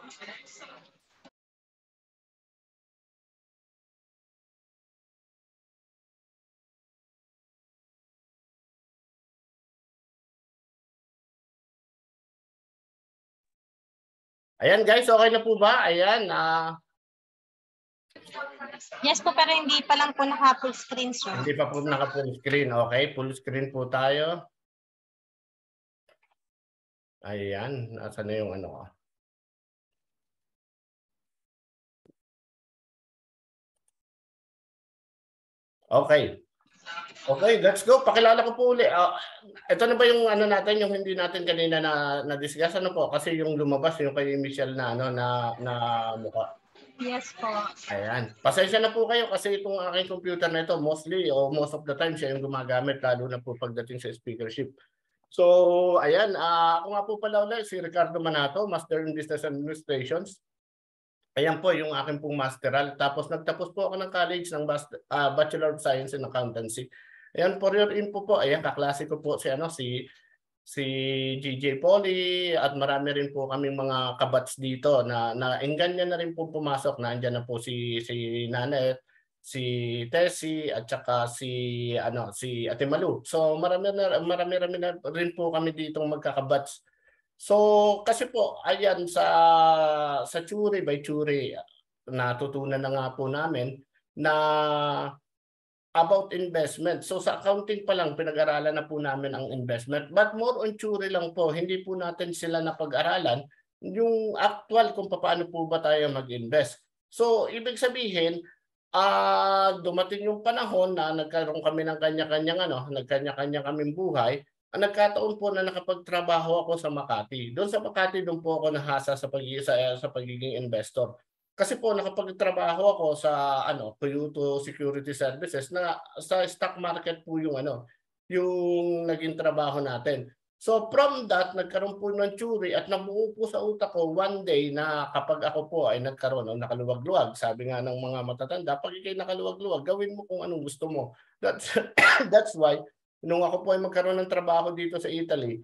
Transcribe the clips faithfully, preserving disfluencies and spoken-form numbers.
Ayan guys, okay na po ba? Ayan. Uh... Yes po, pero hindi pa lang po naka-full screen, sir. Hindi pa po naka-full screen. Okay, full screen po tayo. Ayan, nasa na yung ano. Okay. Okay, let's go. Pakilala ko po ulit. Uh, ito na ba yung ano natin, yung hindi natin kanina na na-discuss ano po? Kasi yung lumabas yung kay Michelle na ano na na mukha. Yes po. Ayan. Pasensya na po kayo kasi itong aking computer na ito, mostly o most of the time siya yung gumagamit lalo na po pagdating sa speakership. So, ayan, uh, ako nga po pala ulit si Ricardo Manato, Master in Business Administrations. Ayan po yung aking pong masteral. Tapos nagtapos po ako ng college ng uh, Bachelor of Science in Accountancy. Ayan, for your info po, ayan, kaklase ko po si, ano, si, si G J Poly at marami rin po kaming mga kabats dito na, na engganyan na rin po pumasok. Nandiyan na po si, si Nanet, si Tessie at saka si ano si Ate Malu. So marami na marami rami na rin po kami dito magkakabats. So kasi po ayan sa sa Churi by Churi natutunan na nga po namin na about investment. So sa accounting pa lang pinag-aralan na po namin ang investment. But more on Churi lang po, hindi po natin sila napag-aralan yung actual kung paano po ba tayo mag-invest. So ibig sabihin Ah, uh, dumating yung panahon na nagkaroon kami ng kanya-kanyang ano, nagkanya-kanya kaming buhay. Ang nagkataon po na nakapagtrabaho ako sa Makati. Doon sa Makati doon po ako nahasa sa pagiging sa, sa pagiging investor. Kasi po nakapagtrabaho ako sa ano, Kyoto Security Services na sa stock market po yung ano, yung naging trabaho natin. So from that, nagkaroon po ng Churi at nabuo po sa utak ko one day na kapag ako po ay nagkaroon o nakaluwag-luwag, sabi nga ng mga matatanda, pag ikay nakaluwag-luwag, gawin mo kung anong gusto mo. That's, that's why, nung ako po ay magkaroon ng trabaho dito sa Italy,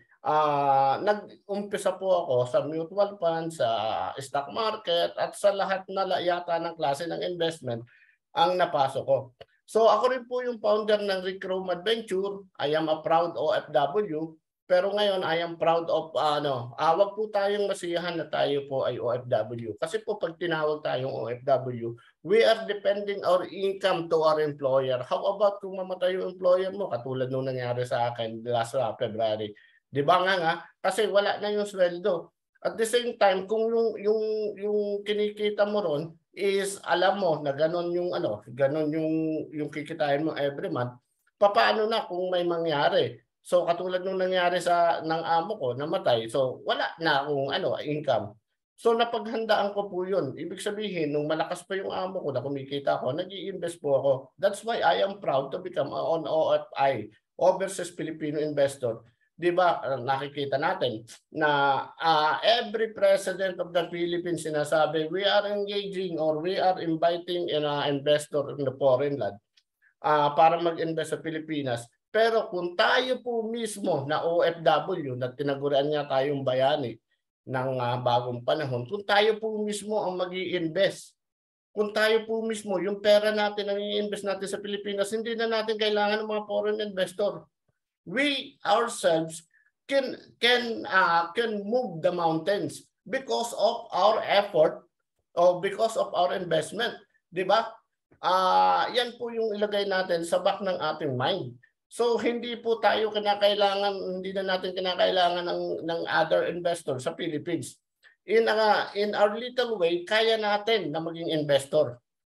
uh, nag-umpisa po ako sa mutual funds, sa stock market, at sa lahat na yata ng klase ng investment ang napasok ko. So ako rin po yung founder ng Rick Rome Adventure. I am a proud O F W. Pero ngayon, I am proud of, uh, ano, uh, wag po tayong masiyahan na tayo po ay O F W. Kasi po pag tinawag tayong O F W, we are depending our income to our employer. How about kung mamatay yung employer mo? Katulad nung nangyari sa akin last uh, February. Di ba nga nga? Kasi wala na yung sweldo. At the same time, kung yung, yung, yung kinikita mo ron is alam mo na ganon yung, ano, ganon yung, yung kikitain mo every month, papaano na kung may mangyari? So katulad nung nangyari sa ng amo ko, namatay. So wala na akong ano, income. So napaghandaan ko po 'yun. Ibig sabihin nung malakas pa yung amo ko na kumikita ako, nag-i-invest po ako. That's why I am proud to become an O F I, Overseas Filipino Investor. 'Di ba? Nakikita natin na uh, every president of the Philippines sinasabi, we are engaging or we are inviting an uh, investor in the foreign land uh, para mag-invest sa Pilipinas. Pero kung tayo po mismo na O F W na tinagurian niya tayong bayani ng uh, bagong panahon, kung tayo po mismo ang mag-i-invest, kung tayo po mismo, yung pera natin ang i-invest natin sa Pilipinas, hindi na natin kailangan ng mga foreign investor. We ourselves can can uh, can move the mountains because of our effort or because of our investment, 'di ba? Ah, uh, yan po yung ilagay natin sa back ng ating mind. So hindi po tayo kinakailangan, hindi na natin kinakailangan ng ng other investor sa Philippines. In uh, in our little way, kaya natin na maging investor.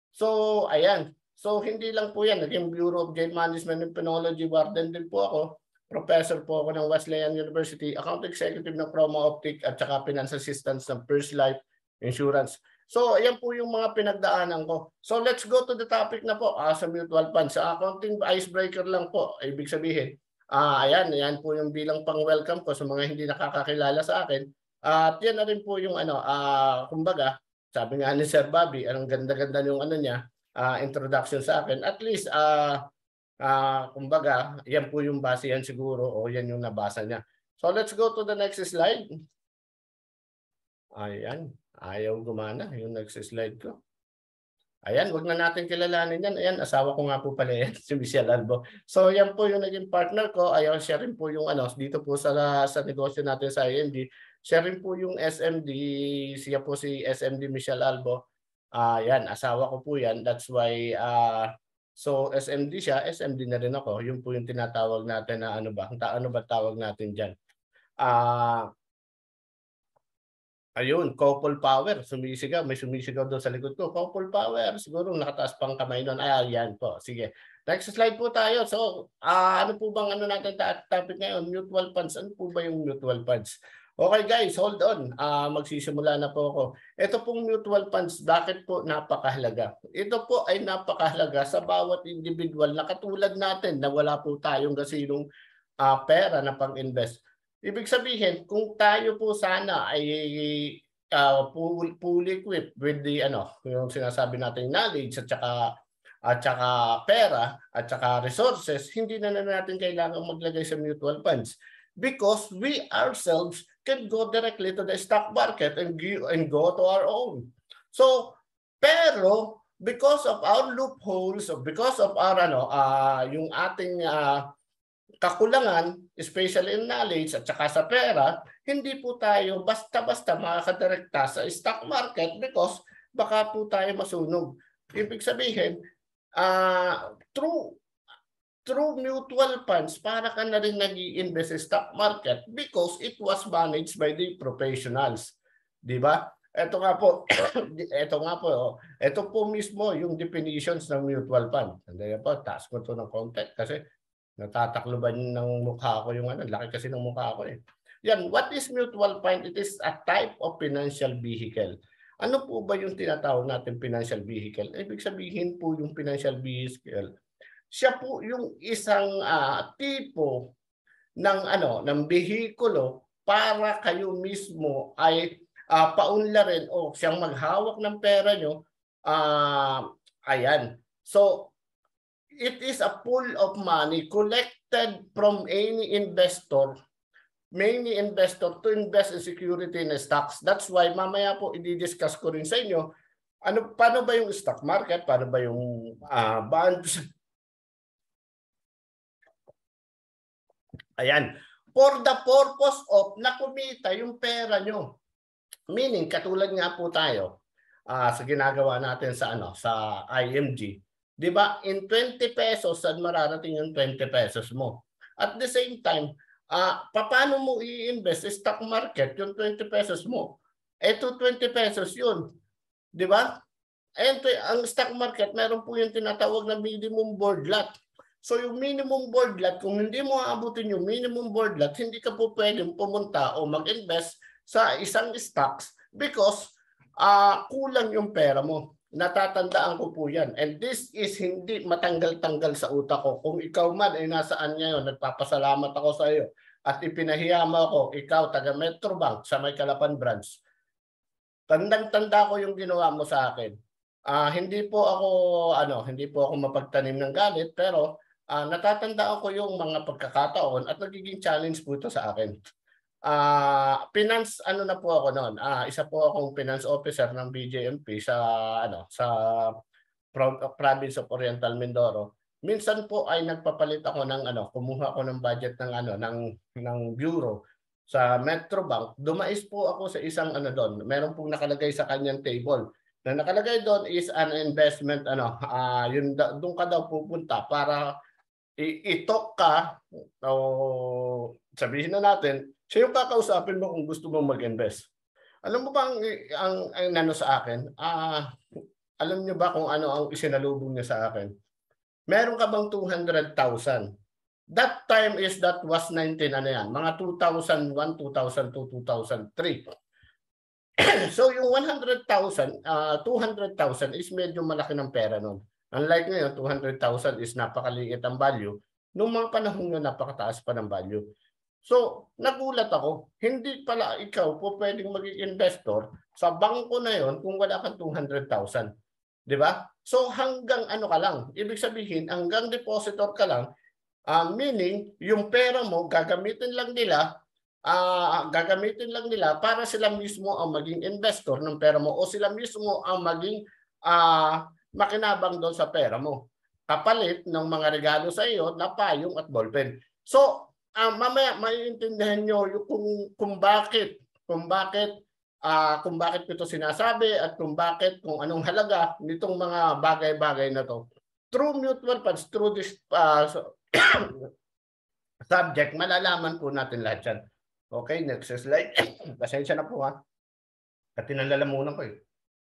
So ayan. So hindi lang po yan, naging Bureau of Jail Management and Penology warden din po ako. Professor po ako ng Wesleyan University, account executive ng Chroma Optic at saka finance assistance ng First Life Insurance. So, ayan po yung mga pinagdaanan ko. So, let's go to the topic na po uh, sa mutual funds. Sa accounting icebreaker lang po, ibig sabihin. Uh, ayan, ayan po yung bilang pang-welcome ko sa mga hindi nakakakilala sa akin. Uh, at yan na rin po yung ano, uh, kumbaga, sabi nga ni Sir Bobby, anong ganda-ganda yung ano niya, uh, introduction sa akin. At least, uh, uh, kumbaga, yan po yung base yan siguro o yan yung nabasa niya. So, let's go to the next slide. Ayan. Ayaw gumana yung nagsislide ko. Ayan, wag na natin kilalanin yan. Ayan, asawa ko nga po pala yan, si Michelle Albo. So yan po yung naging partner ko. Ayan, siya rin po yung ano, dito po sa, sa negosyo natin sa I M D. Siya rin po yung S M D, siya po si S M D Michelle Albo. Ayan, asawa ko po yan. That's why, uh, so S M D siya, S M D na rin ako. Yun po yung tinatawag natin na ano ba, ano ba tawag natin dyan? Ah... Uh, Ayun, couple power. Sumisigaw. May sumisigaw doon sa likod ko. Couple power. Siguro nakataas pang kamay nun. Ay, yan po. Sige. Next slide po tayo. So, uh, ano po bang ano natin topic ngayon? Mutual funds. Ano po ba yung mutual funds? Okay guys, hold on. Uh, magsisimula na po ako. Ito pong mutual funds, bakit po napakahalaga? Ito po ay napakahalaga sa bawat individual na katulad natin na wala po tayong gasinong uh, pera na pang-invest. Ibig sabihin, kung tayo po sana ay uh, fully equipped with the ano, yung sinasabi natin knowledge at saka at saka pera at saka resources, hindi na, na natin kailangan maglagay sa mutual funds because we ourselves can go directly to the stock market and go, and go to our own. So, pero because of our loopholes, because of our ano, uh, yung ating uh, kakulangan, especially in knowledge at saka sa pera, hindi po tayo basta-basta makakadirekta sa stock market because baka po tayo masunog. Ibig sabihin, uh, through, through mutual funds, para ka na rin nag-i-invest sa stock market because it was managed by the professionals. Diba? Ito nga po, ito nga po, ito po mismo yung definitions ng mutual fund. Sandali po, taas ko ito ng content kasi natatakloban ng mukha ko yung ano, laki kasi ng mukha ko eh. Yan, what is mutual fund? It is a type of financial vehicle. Ano po ba yung tinatawag natin financial vehicle? Ibig sabihin po yung financial vehicle, siya po yung isang uh, tipo ng ano, ng behikulo para kayo mismo ay uh, paunlarin o siyang maghawak ng pera nyo. Uh, ayan. So, it is a pool of money collected from any investor, many investor to invest in security in stocks. That's why mamaya po i-discuss ko rin sa inyo, ano, paano ba yung stock market, paano ba yung uh, bonds. Ayan. For the purpose of na kumita yung pera nyo. Meaning, katulad nga po tayo uh, sa ginagawa natin sa, ano, sa I M G. Di ba? In twenty pesos, saan mararating yung twenty pesos mo? At the same time, uh, paano mo i-invest sa stock market yung twenty pesos mo? Ito twenty pesos yun. Di ba? And ang stock market, meron po yung tinatawag na minimum board lot. So yung minimum board lot, kung hindi mo aabutin yung minimum board lot, hindi ka po pwedeng pumunta o mag-invest sa isang stocks because uh, kulang yung pera mo. Natatandaan ko po yan. And this is hindi matanggal-tanggal sa utak ko. Kung ikaw man ay nasaan ngayon, nagpapasalamat ako sa iyo at ipinahiya mo ako, ikaw taga Metrobank sa may Calapan branch. Tandang-tanda ko yung ginawa mo sa akin. Uh, hindi po ako ano, hindi po ako mapagtanim ng galit, pero uh, natatandaan ko yung mga pagkakataon at nagiging challenge po ito sa akin. Ah, uh, finance ano na po ako noon. Ah, uh, isa po akong finance officer ng B J M P sa ano, sa Pro Province of Oriental Mindoro. Minsan po ay nagpapalit ako ng ano, kumuha ako ng budget ng ano, ng ng bureau sa Metrobank. Dumais po ako sa isang ano doon. Meron pong nakalagay sa kanyang table. Na nakalagay doon is an investment ano, ah uh, yun doon ka daw pupunta para i-talk ka o sabihin na natin siya yung kakausapin mo kung gusto mo mag-invest. Alam mo ba ang, ang, ang nano sa akin? Ah, alam niyo ba kung ano ang isinalubong niya sa akin? Meron ka bang two hundred thousand? That time is that was nineteen ano yan, mga two thousand one, two thousand two, two thousand three. So yung one hundred thousand, uh, two hundred thousand is medyo malaki ng pera noon. Unlike ngayon, two hundred thousand is napakaliit ang value. Noong mga panahon na napakataas pa ng value. So, nagulat ako. Hindi pala ikaw po pwedeng maging investor sa bangko na yon kung wala kang two hundred thousand. Di ba? So, hanggang ano ka lang. Ibig sabihin, hanggang depositor ka lang, uh, meaning, yung pera mo, gagamitin lang nila uh, gagamitin lang nila para sila mismo ang maging investor ng pera mo o sila mismo ang maging uh, makinabang doon sa pera mo. Kapalit ng mga regalo sa iyo na payong at ballpen. So, uh, mamaya maiintindihan nyo yung kung, kung bakit, kung bakit, uh, kung bakit ito sinasabi at kung bakit, kung anong halaga nitong mga bagay-bagay na to. Through mutual funds, through this uh, subject, malalaman po natin lahat yan. Okay, next slide. Pasensya na po ha. At tinalalamunan ko eh.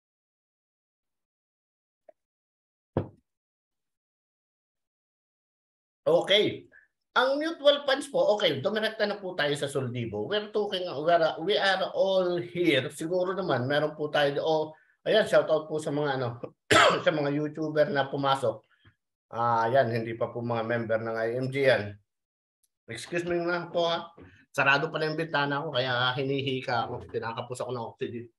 Okay. Ang mutual funds po, okay, dumirekta na po tayo sa Soldivo. We're talking, we're, we are all here. Siguro naman, meron po tayo, oh, ayan, shout out po sa mga, ano, sa mga YouTuber na pumasok. Ah, ayan, hindi pa po mga member ng I M G yan. Excuse me nga po ha. Sarado pala yung bintana ko, kaya hinihika ako. Tinakapos ako ng oxygen.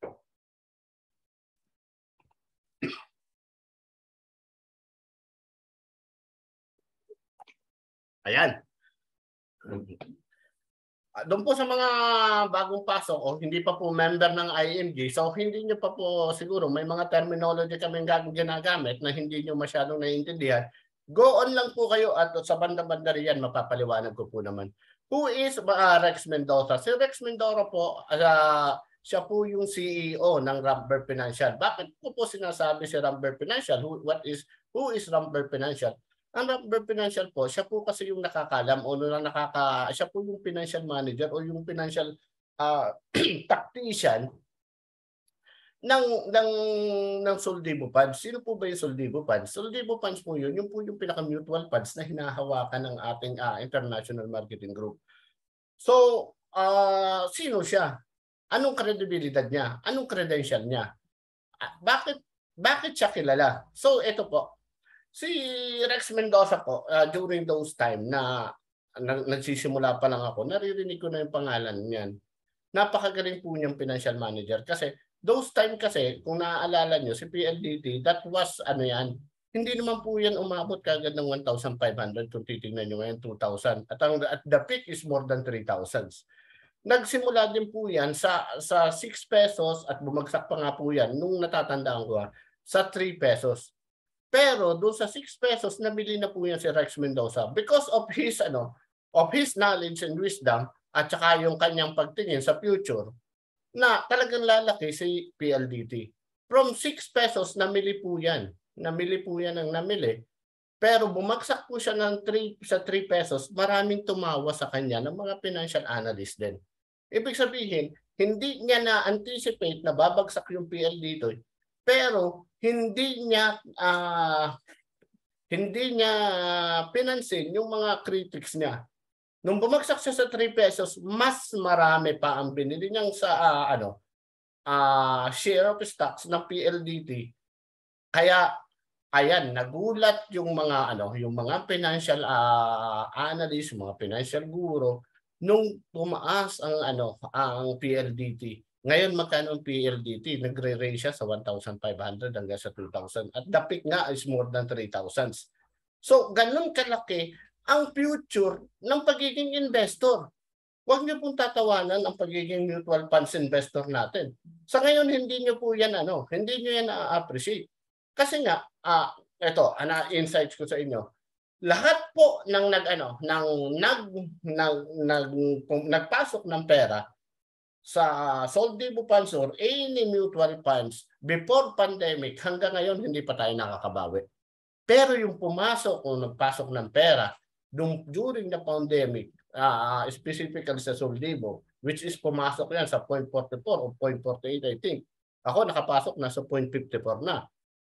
Ayan. Doon po sa mga bagong pasok o hindi pa po member ng I M G, so hindi nyo pa po siguro may mga terminology kaming ginagamit na hindi nyo masyadong naiintindihan. Go on lang po kayo at sa banda-banda riyan mapapaliwanag ko po naman. Who is uh, Rex Mendoza? Si Rex Mendoza po, uh, siya po yung C E O ng Rambler Financial. Bakit po po sinasabi si Rambler Financial? Who, what is, who is Rambler Financial? Ang Rambler Financial po, siya po kasi yung nakakalam o na nakaka, siya po yung financial manager o yung financial uh, tactician ng ng ng Soldivo Funds. Sino po ba yung Soldivo Funds? Soldivo Funds po yun, yung po yung pinaka-mutual funds na hinahawakan ng ating uh, international marketing group. So, uh, sino siya? Anong kredibilidad niya? Anong credential niya? Uh, bakit bakit siya kilala? So, ito po. Si Rex Mendoza po, uh, during those time na, na nagsisimula pa lang ako, naririnig ko na yung pangalan niyan. Napakagaling po niyang financial manager kasi those time kasi, kung naaalala niyo, si P L D T, that was ano yan, hindi naman po yan umabot kagad ng one thousand five hundred kung titingnan niyo ngayon, two thousand. At, ang, at the peak is more than three thousand. Nagsimula din po yan sa, sa six pesos at bumagsak pa nga po yan nung natatandaan ko ha, sa three pesos. Pero doon sa six pesos, nabili na po yan si Rex Mendoza because of his, ano, of his knowledge and wisdom at saka yung kanyang pagtingin sa future na talagang lalaki si P L D T. From six pesos, namili po yan. Namili po yan ang namili. Pero bumagsak po siya ng three, sa three pesos, maraming tumawa sa kanya ng mga financial analyst din. Ibig sabihin, hindi niya na-anticipate na babagsak yung P L D T, pero hindi niya uh, hindi niya pinansin yung mga critics niya. Nung bumagsak siya sa three pesos, mas marami pa ang binili niyang sa uh, ano uh, share of stocks ng P L D T. Kaya ayan, nagulat yung mga ano, yung mga financial uh, analyst, mga financial guru nung tumaas ang ano, ang P L D T. Ngayon, magkano ang P L D T? Nagre-range siya sa one thousand five hundred hanggang sa two thousand. At the peak nga is more than three thousand. So, ganun kalaki ang future ng pagiging investor. Huwag niyo pong tatawanan ang pagiging mutual funds investor natin. Sa ngayon, hindi niyo po yan, ano, hindi niyo yan na-appreciate. Kasi nga, uh, ito, ana insights ko sa inyo. Lahat po ng nag ano, ng nag nag, nag, nag nagpasok ng pera sa Soldivo Funds or any mutual funds before pandemic, hanggang ngayon hindi pa tayo nakakabawi. Pero yung pumasok o nagpasok ng pera during the pandemic, uh, specifically sa Soldivo, which is pumasok yan sa zero point four four o zero point four eight, I think. Ako nakapasok na sa zero point five four na.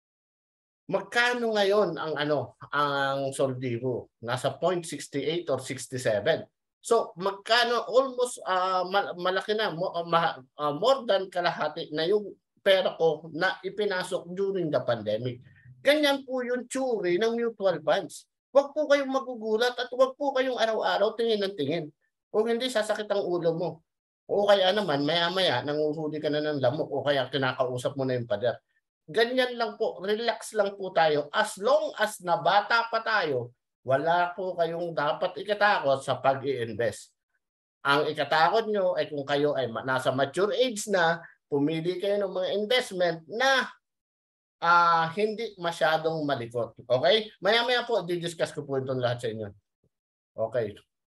Magkano ngayon ang ano ang Soldivo? Nasa zero point six eight or sixty-seven. So magkano almost uh, malaki na uh, uh, more than kalahati na yung pera ko na ipinasok during the pandemic. Ganyan po yung tsuri ng mutual funds. Huwag po kayong magugulat at huwag po kayong araw-araw tingin ng tingin. Kung hindi, sasakit ang ulo mo. O kaya naman maya-maya nanguhuli ka na ng lamok o kaya kinakausap mo na yung pader. Ganyan lang po, relax lang po tayo. As long as nabata pa tayo, wala po kayong dapat ikatakot sa pag-i-invest. Ang ikatakot nyo ay kung kayo ay nasa mature age na, pumili kayo ng mga investment na uh, hindi masyadong malikot. Okay? Maya-maya po, di-discuss ko po itong lahat sa inyo. Okay.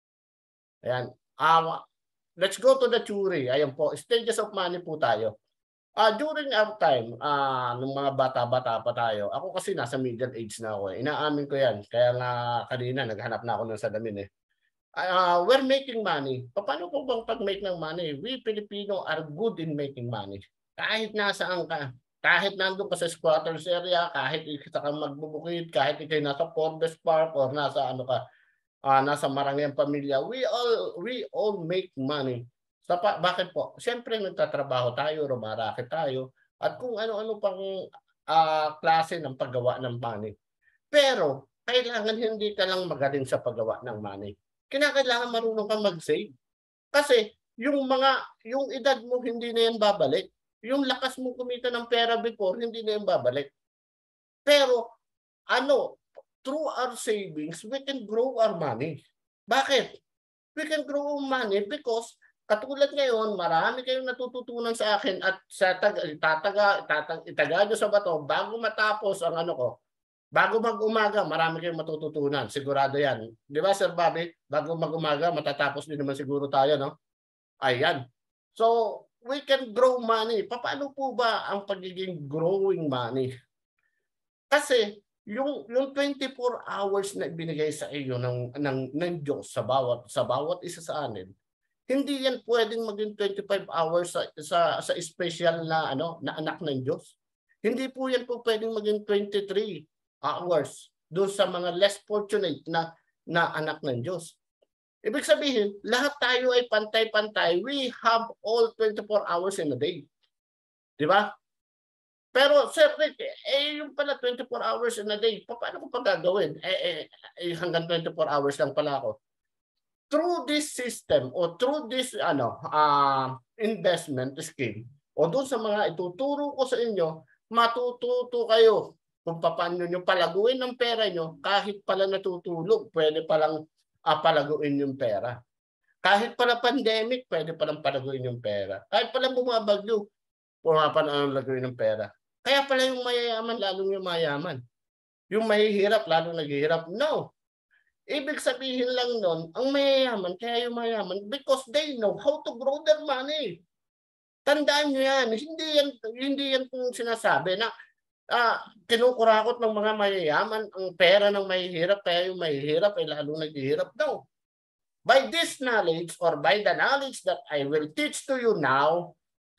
Ayan. Um, let's go to the theory. Ayan po, stages of money po tayo. Uh, during our time, uh, nung mga bata-bata pa tayo, ako kasi nasa middle age na ako. Eh. Inaamin ko yan. Kaya nga kanina, naghanap na ako ng salamin eh. Uh, we're making money. Paano po bang pag-make ng money? We Filipino are good in making money. Kahit nasaan ka, kahit nandun ka sa squatters area, kahit kita ka magbubukid, kahit ikay nasa Forbes Park or nasa ano ka, uh, nasa Marangyang Pamilya, we all we all make money. So, pa, bakit po? Siyempre nagtatrabaho tayo, rumarakit tayo, at kung ano-ano pang uh, klase ng paggawa ng money. Pero kailangan hindi ka lang magaling sa paggawa ng money. Kinakailangan marunong kang mag-save. Kasi yung mga yung edad mo hindi na yan babalik. Yung lakas mo kumita ng pera before hindi na yan babalik. Pero ano, through our savings, we can grow our money. Bakit? We can grow our money because katulad ngayon, marami kayong natututunan sa akin at sa tag itataga, itatag, itaga nyo sa bato bago matapos ang ano ko. Bago mag-umaga, marami kayong matututunan. Sigurado yan. Di ba, Sir Bobby? Bago mag-umaga, matatapos din naman siguro tayo, no? Ayan. So, we can grow money. Paano po ba ang pagiging growing money? Kasi, yung, yung twenty-four hours na ibinigay sa iyo ng, ng, ng Diyos sa bawat, sa bawat isa sa anin, hindi yan pwedeng maging twenty-five hours sa, sa, sa special na, ano, na anak ng Diyos. Hindi po yan po pwedeng maging twenty-three hours doon sa mga less fortunate na, na anak ng Diyos. Ibig sabihin, lahat tayo ay pantay-pantay. We have all twenty-four hours in a day. Di ba? Pero, Sir Rick, eh, yung pala twenty-four hours in a day, paano ko pa gagawin? Eh, eh, eh, hanggang twenty-four hours lang pala ako. Through this system o through this ano uh, investment scheme o doon sa mga ituturo ko sa inyo, matututo kayo kung paano nyo palaguin ng pera nyo kahit pala natutulog, pwede palang uh, palaguin yung pera. Kahit pala pandemic, pwede palang palaguin yung pera. Kahit pala bumabagyo, pumapalang laguin ng pera. Kaya pala yung mayayaman, lalong yung mayaman. Yung mahihirap, lalong naghihirap. No. Ibig sabihin lang nun, ang mayayaman, kaya yung mayaman, because they know how to grow their money. Tandaan nyo yan. Hindi yan, hindi yan kung sinasabi na ah, kinukurakot ng mga mayayaman ang pera ng mahihirap, kaya yung mahihirap ay lalong naghihirap. No. By this knowledge or by the knowledge that I will teach to you now,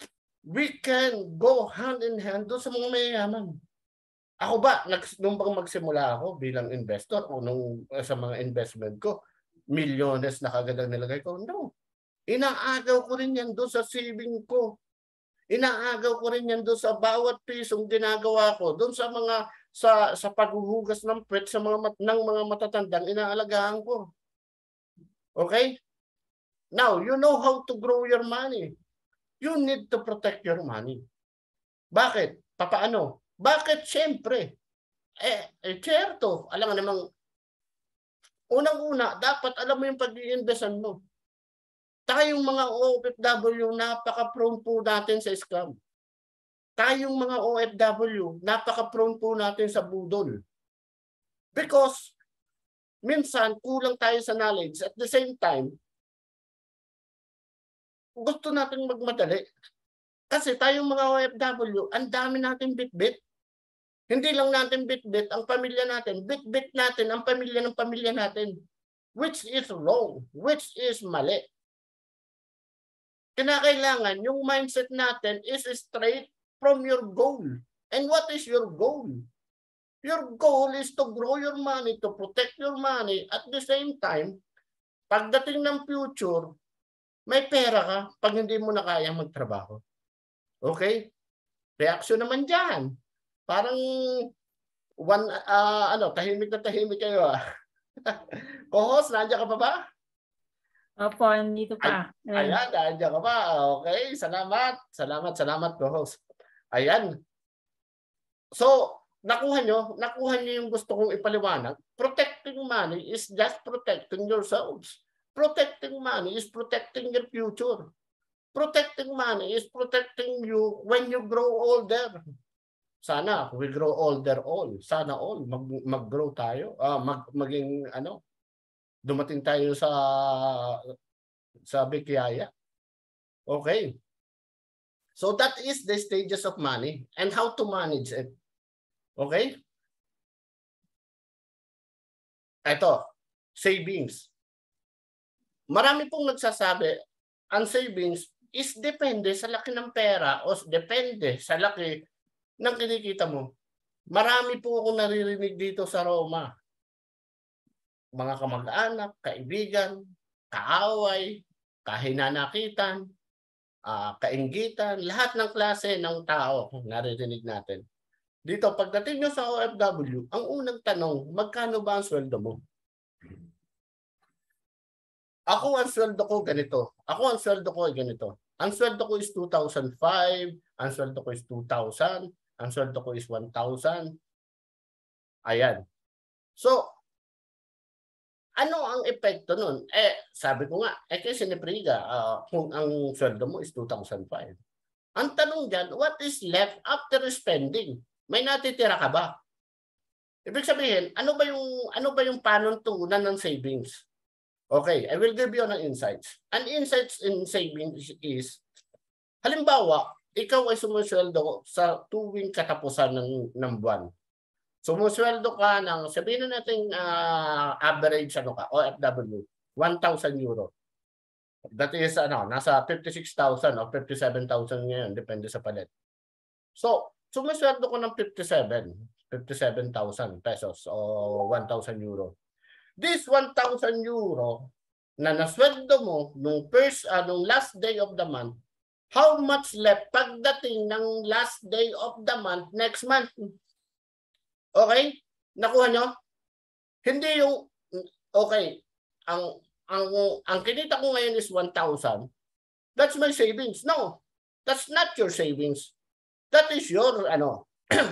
we can go hand in hand doon sa mga mayayaman. Ako ba, nung bang magsimula ako bilang investor o nung uh, sa mga investment ko, milyones na kagad ang nilagay ko? No. Inaagaw ko rin yan doon sa saving ko. Inaagaw ko rin yan doon sa bawat pisong ginagawa ko. Doon sa mga, sa, sa paghuhugas ng pet sa mga, mat, ng mga matatandang inaalagaan ko. Okay? Now, you know how to grow your money. You need to protect your money. Bakit? Papaano? Bakit? Siyempre. Eh, eh certo. Alam nga namang, unang-una, dapat alam mo yung pag-i-investan mo. Tayong mga O F W, napaka-prone po natin sa scam. Tayong mga O F W, napaka-prone po natin sa budol. Because, minsan, kulang tayo sa knowledge. At the same time, gusto natin magmadali. Kasi tayong mga O F W, ang dami natin bit-bit. Hindi lang natin bit-bit ang pamilya natin. Bit-bit natin ang pamilya ng pamilya natin. Which is wrong. Which is mali. Kinakailangan yung mindset natin is straight from your goal. And what is your goal? Your goal is to grow your money, to protect your money. At the same time, pagdating ng future, may pera ka pag hindi mo na kaya magtrabaho. Okay? Reaksyon naman dyan. Parang one, uh, ano, tahimik na tahimik kayo. Ah. Co-host, nandiyan ka pa ba? Opo, nandito pa. Ay, ayan, nandiyan ka pa. Okay, salamat. Salamat, salamat, co-host. Ayan. So, nakuha nyo, nakuha nyo yung gusto kong ipaliwanag. Protecting money is just protecting yourselves. protecting money is protecting your future. Protecting money is protecting you when you grow older. Sana we grow older all. Sana all mag mag-grow tayo. Uh, mag maging ano, dumating tayo sa sa bikiyaya. Okay. So that is the stages of money and how to manage it. Okay? Ito, savings. Marami pong nagsasabi, ang savings is depende sa laki ng pera o depende sa laki ng kinikita mo. Marami po akong naririnig dito sa Roma. Mga kamag-anak, kaibigan, kaaway, kahinanakitan, uh, kainggitan, lahat ng klase ng tao naririnig natin. Dito, pagdating nyo sa O F W, ang unang tanong, magkano ba ang sweldo mo? Ako ang sweldo ko ganito. Ako ang sweldo ko ay ganito. Ang sweldo ko is two thousand five, ang sweldo ko is two thousand, ang sweldo ko is one thousand. Ayan. So, ano ang epekto nun? Eh, sabi ko nga, eh kasi ni Priga, uh, kung ang sweldo mo is two thousand five. Ang tanong dyan, what is left after spending? May natitira ka ba? Ibig sabihin, ano ba yung ano ba yung panuntunan ng savings? Okay, I will give you an insights. An insights in savings is, halimbawa, ikaw ay sumusweldo sa tuwing katapusan ng, ng buwan. Sumusweldo ka ng, sabihin na natin uh, average ano ka, O F W, one thousand euro. That is, ano, nasa fifty-six thousand o fifty-seven thousand ngayon, depende sa palit. So, sumusweldo ko ng fifty-seven, fifty-seven thousand pesos o one thousand euro. This one thousand euro na nasweldo mo nung first, uh, nung last day of the month, how much left pagdating ng last day of the month next month? Okay? Nakuha nyo? Hindi yung, okay, ang, ang, ang kinita ko ngayon is one thousand. That's my savings. No, that's not your savings. That is your, ano,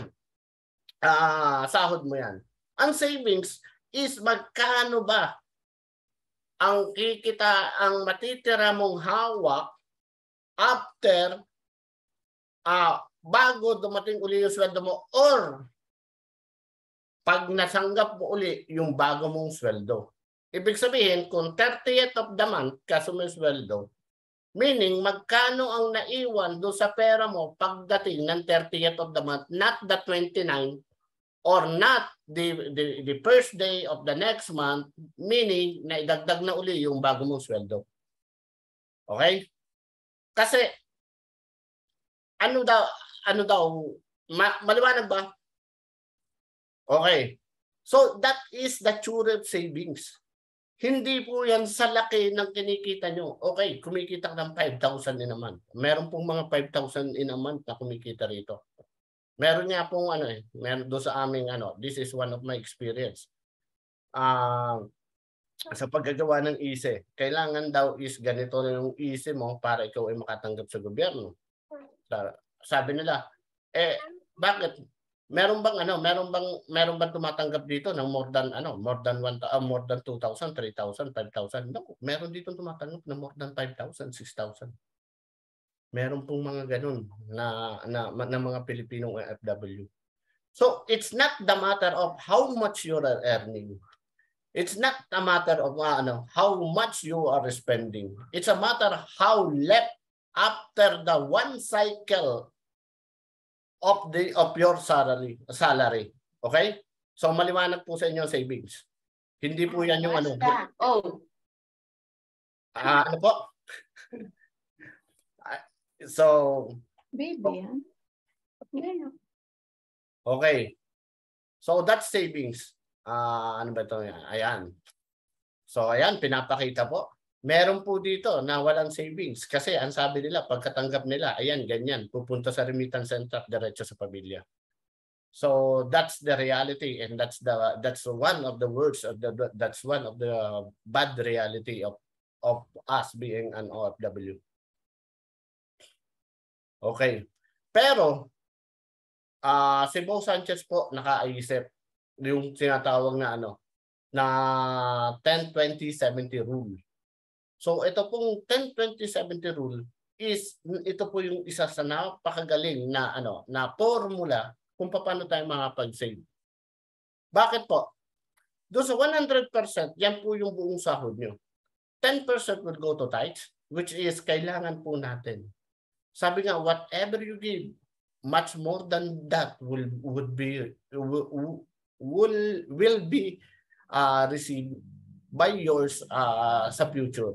uh, sahod mo yan. Ang savings is magkano ba ang kikita, ang matitira mong hawak after uh, bago dumating uli yung sweldo mo or pag nasanggap mo uli yung bago mong sweldo. Ibig sabihin, kung thirtieth of the month ka sumisweldo, meaning magkano ang naiwan doon sa pera mo pagdating ng thirtieth of the month, not the twenty-ninth or not the, the, the first day of the next month, meaning na idagdag na uli yung bago mong sweldo. Okay? Kasi, ano daw, ano daw, ma maliwanag ba? Okay. So, that is the true savings. Hindi po yan sa laki ng kinikita nyo. Okay, kumikita ka ng five thousand in a month. Meron pong mga five thousand in a month na kumikita rito. Meron nga pong ano eh, meron doon sa aming ano, this is one of my experience. Uh, sa paggagawa ng I S E, kailangan daw is ganito na yung I S E mo para ikaw ay makatanggap sa gobyerno. Sabi nila, eh bakit? Meron bang ano, meron bang meron bang tumatanggap dito ng more than ano, more than one uh, more than two thousand, three thousand, five thousand? No, meron dito tumatanggap ng more than five thousand, six thousand. Meron pong mga ganun na, na, na mga Pilipinong O F W. So, it's not the matter of how much you are earning. It's not a matter of uh, ano, how much you are spending. It's a matter how left after the one cycle of the of your salary. salary. Okay? So, maliwanag po sa inyo ang savings. Hindi po yan yung ano. Oh. Uh, ano po? So, Baby, okay. So, that's savings. Uh, ano ba ito? Ayan. So, ayan, pinapakita po. Meron po dito na walang savings. Kasi ang sabi nila, pagkatanggap nila, ayan, ganyan, pupunta sa remittance center, diretso sa pamilya. So, that's the reality. And that's the that's one of the words, of the, that's one of the bad reality of, of us being an O F W. Okay. Pero, uh, si Bo Sanchez po nakaisip yung sinatawag na ano, na ten twenty seventy rule. So ito pong ten twenty seventy rule is ito po yung isa sa napakagaling na ano na formula kung paano tayo makapag-save. Bakit po? Doon sa one hundred percent, yan po yung buong sahod nyo. ten percent will go to tithes, which is kailangan po natin. Sabi nga, whatever you give, much more than that will would be will will, will be uh, received by yours uh, sa future.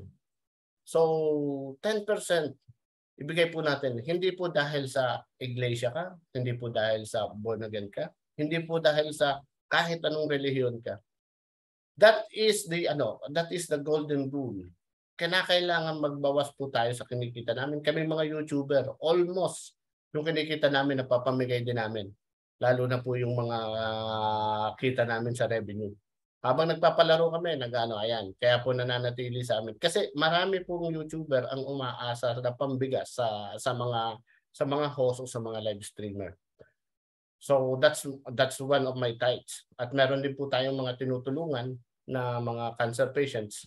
So ten percent ibigay po natin. Hindi po dahil sa iglesia ka, hindi po dahil sa born again ka, hindi po dahil sa kahit anong relihiyon ka. That is the ano, that is the golden rule. Kinakailangan magbawas po tayo sa kinikita namin. Kami mga YouTuber, almost yung kinikita namin napapamigay din namin. Lalo na po yung mga uh, kita namin sa revenue. Habang nagpapalaro kami, nag-ano, ayan. Kaya po nananatili sa amin. Kasi marami pong YouTuber ang umaasa na pambigas sa sa mga sa mga host o sa mga live streamer. So that's that's one of my tithes. At meron din po tayong mga tinutulungan na mga cancer patients,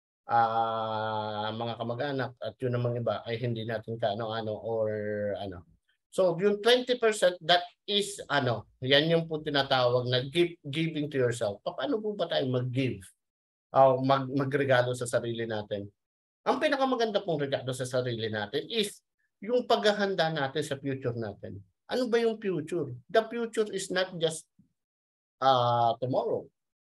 uh, mga kamag-anak, at yun namang iba ay hindi natin kaano-ano or ano. So yung twenty percent, that is ano, yan yung po tinatawag na give, giving to yourself. Paano po ba tayo mag-give? O uh, mag, magregalo sa sarili natin? Ang pinakamaganda pong regalo sa sarili natin is yung paghahanda natin sa future natin. Ano ba yung future? The future is not just uh, tomorrow.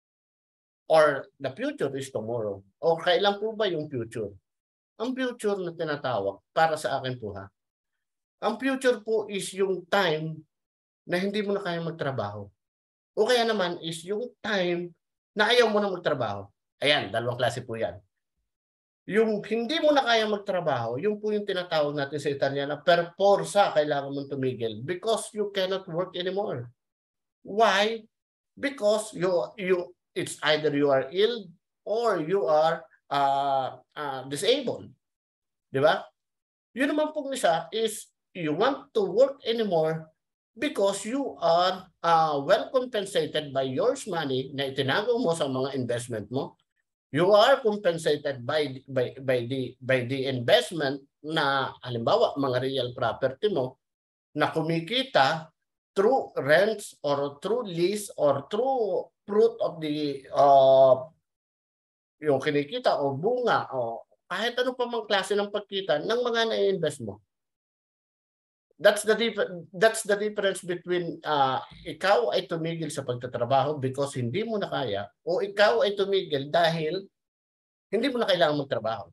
Or the future is tomorrow. O kailan po ba yung future? Ang future na tinatawag, para sa akin po ha, ang future po is yung time na hindi mo na kaya magtrabaho. O kaya naman is yung time na ayaw mo na magtrabaho. Ayan, dalawang klase po yan. Yung hindi mo na kaya magtrabaho, yung po yung tinatawag natin sa Italiano, per forza kailangan mong tumigil because you cannot work anymore. Why? Because you you it's either you are ill or you are uh, uh, disabled. Di ba? Yun naman pong isa is you want to work anymore because you are uh, well compensated by your money na itinago mo sa mga investment mo. You are compensated by by by the by the investment na halimbawa mga real property mo na kumikita through rents or through lease or through fruit of the uh, yung kinikita o bunga o kahit ano pa mang klase ng pagkita ng mga na-invest mo. That's the that's the difference between uh, ikaw ay tumigil sa pagtatrabaho because hindi mo na kaya o ikaw ay tumigil dahil hindi mo na kailangan magtrabaho.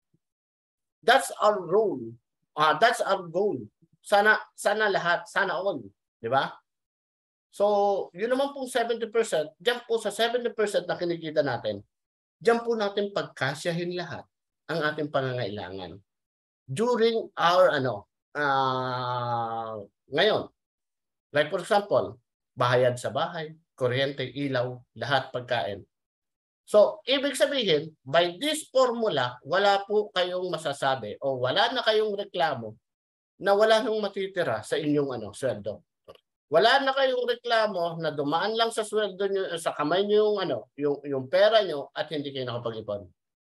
That's our role. Uh, that's our goal. Sana sana lahat, sana all, di ba? So, yun naman pong seventy percent, diyan po sa seventy percent na kinikita natin, diyan po natin pagkasyahin lahat ang ating pangangailangan. During our ano Uh, ngayon, like for example, bayad sa bahay, kuryente, ilaw, lahat pagkain. So, ibig sabihin, by this formula, wala po kayong masasabi o wala na kayong reklamo na wala nang matitira sa inyong ano, sweldo. Wala na kayong reklamo na dumaan lang sa sweldo nyo, sa kamay nyo yung, ano, yung, yung pera nyo at hindi kayo nakapag-ipon.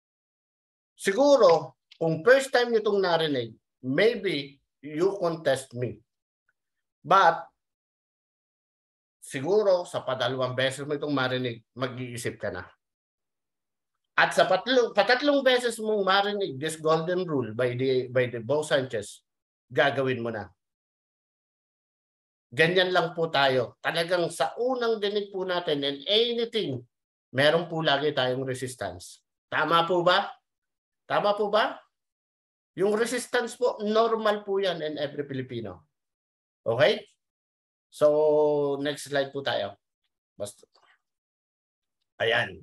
Siguro, kung first time nyo itong narinig, maybe you contest me. But, siguro sa padalawang beses mo itong marinig, mag-iisip ka na. At sa patlong, patatlong beses mong marinig this golden rule by the by the Bo Sanchez, gagawin mo na. Ganyan lang po tayo. Talagang sa unang dinig po natin and anything, meron po lagi tayong resistance. Tama po ba? Tama po ba? Yung resistance po, normal po yan in every Filipino. Okay? So, next slide po tayo. Basta. Ayan.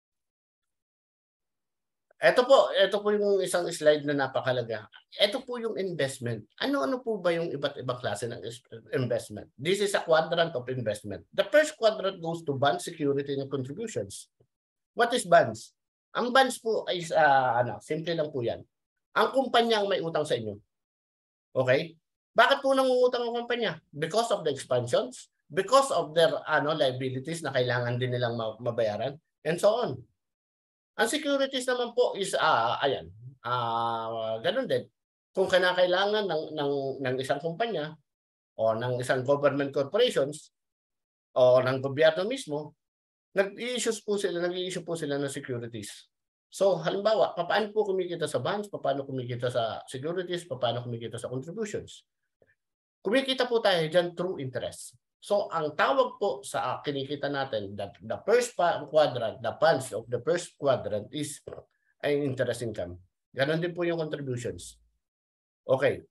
Ito po, ito po yung isang slide na napakalaga. Ito po yung investment. Ano-ano po ba yung iba't ibang klase ng investment? This is a quadrant of investment. The first quadrant goes to bonds, security, and contributions. What is bonds? Ang bonds po ay uh, ano, simple lang po yan. Ang kumpanya ang may utang sa inyo. Okay? Bakit po nangungutang ang kumpanya? Because of the expansions, because of their ano liabilities na kailangan din nilang mabayaran, and so on. Ang securities naman po is, ah, ayan, ah, ganun din. Kung kinakailangan ng, ng, ng isang kumpanya o ng isang government corporations o ng gobyerno mismo, nag-i-issue po sila, nag-i-issue po sila ng securities. So, halimbawa, paano po kumikita sa bonds, paano kumikita sa securities, paano kumikita sa contributions. Kumikita po tayo dyan through interest. So, ang tawag po sa uh, kinikita natin, that the first quadrant, the funds of the first quadrant is ay interest income. Ganon din po yung contributions. Okay.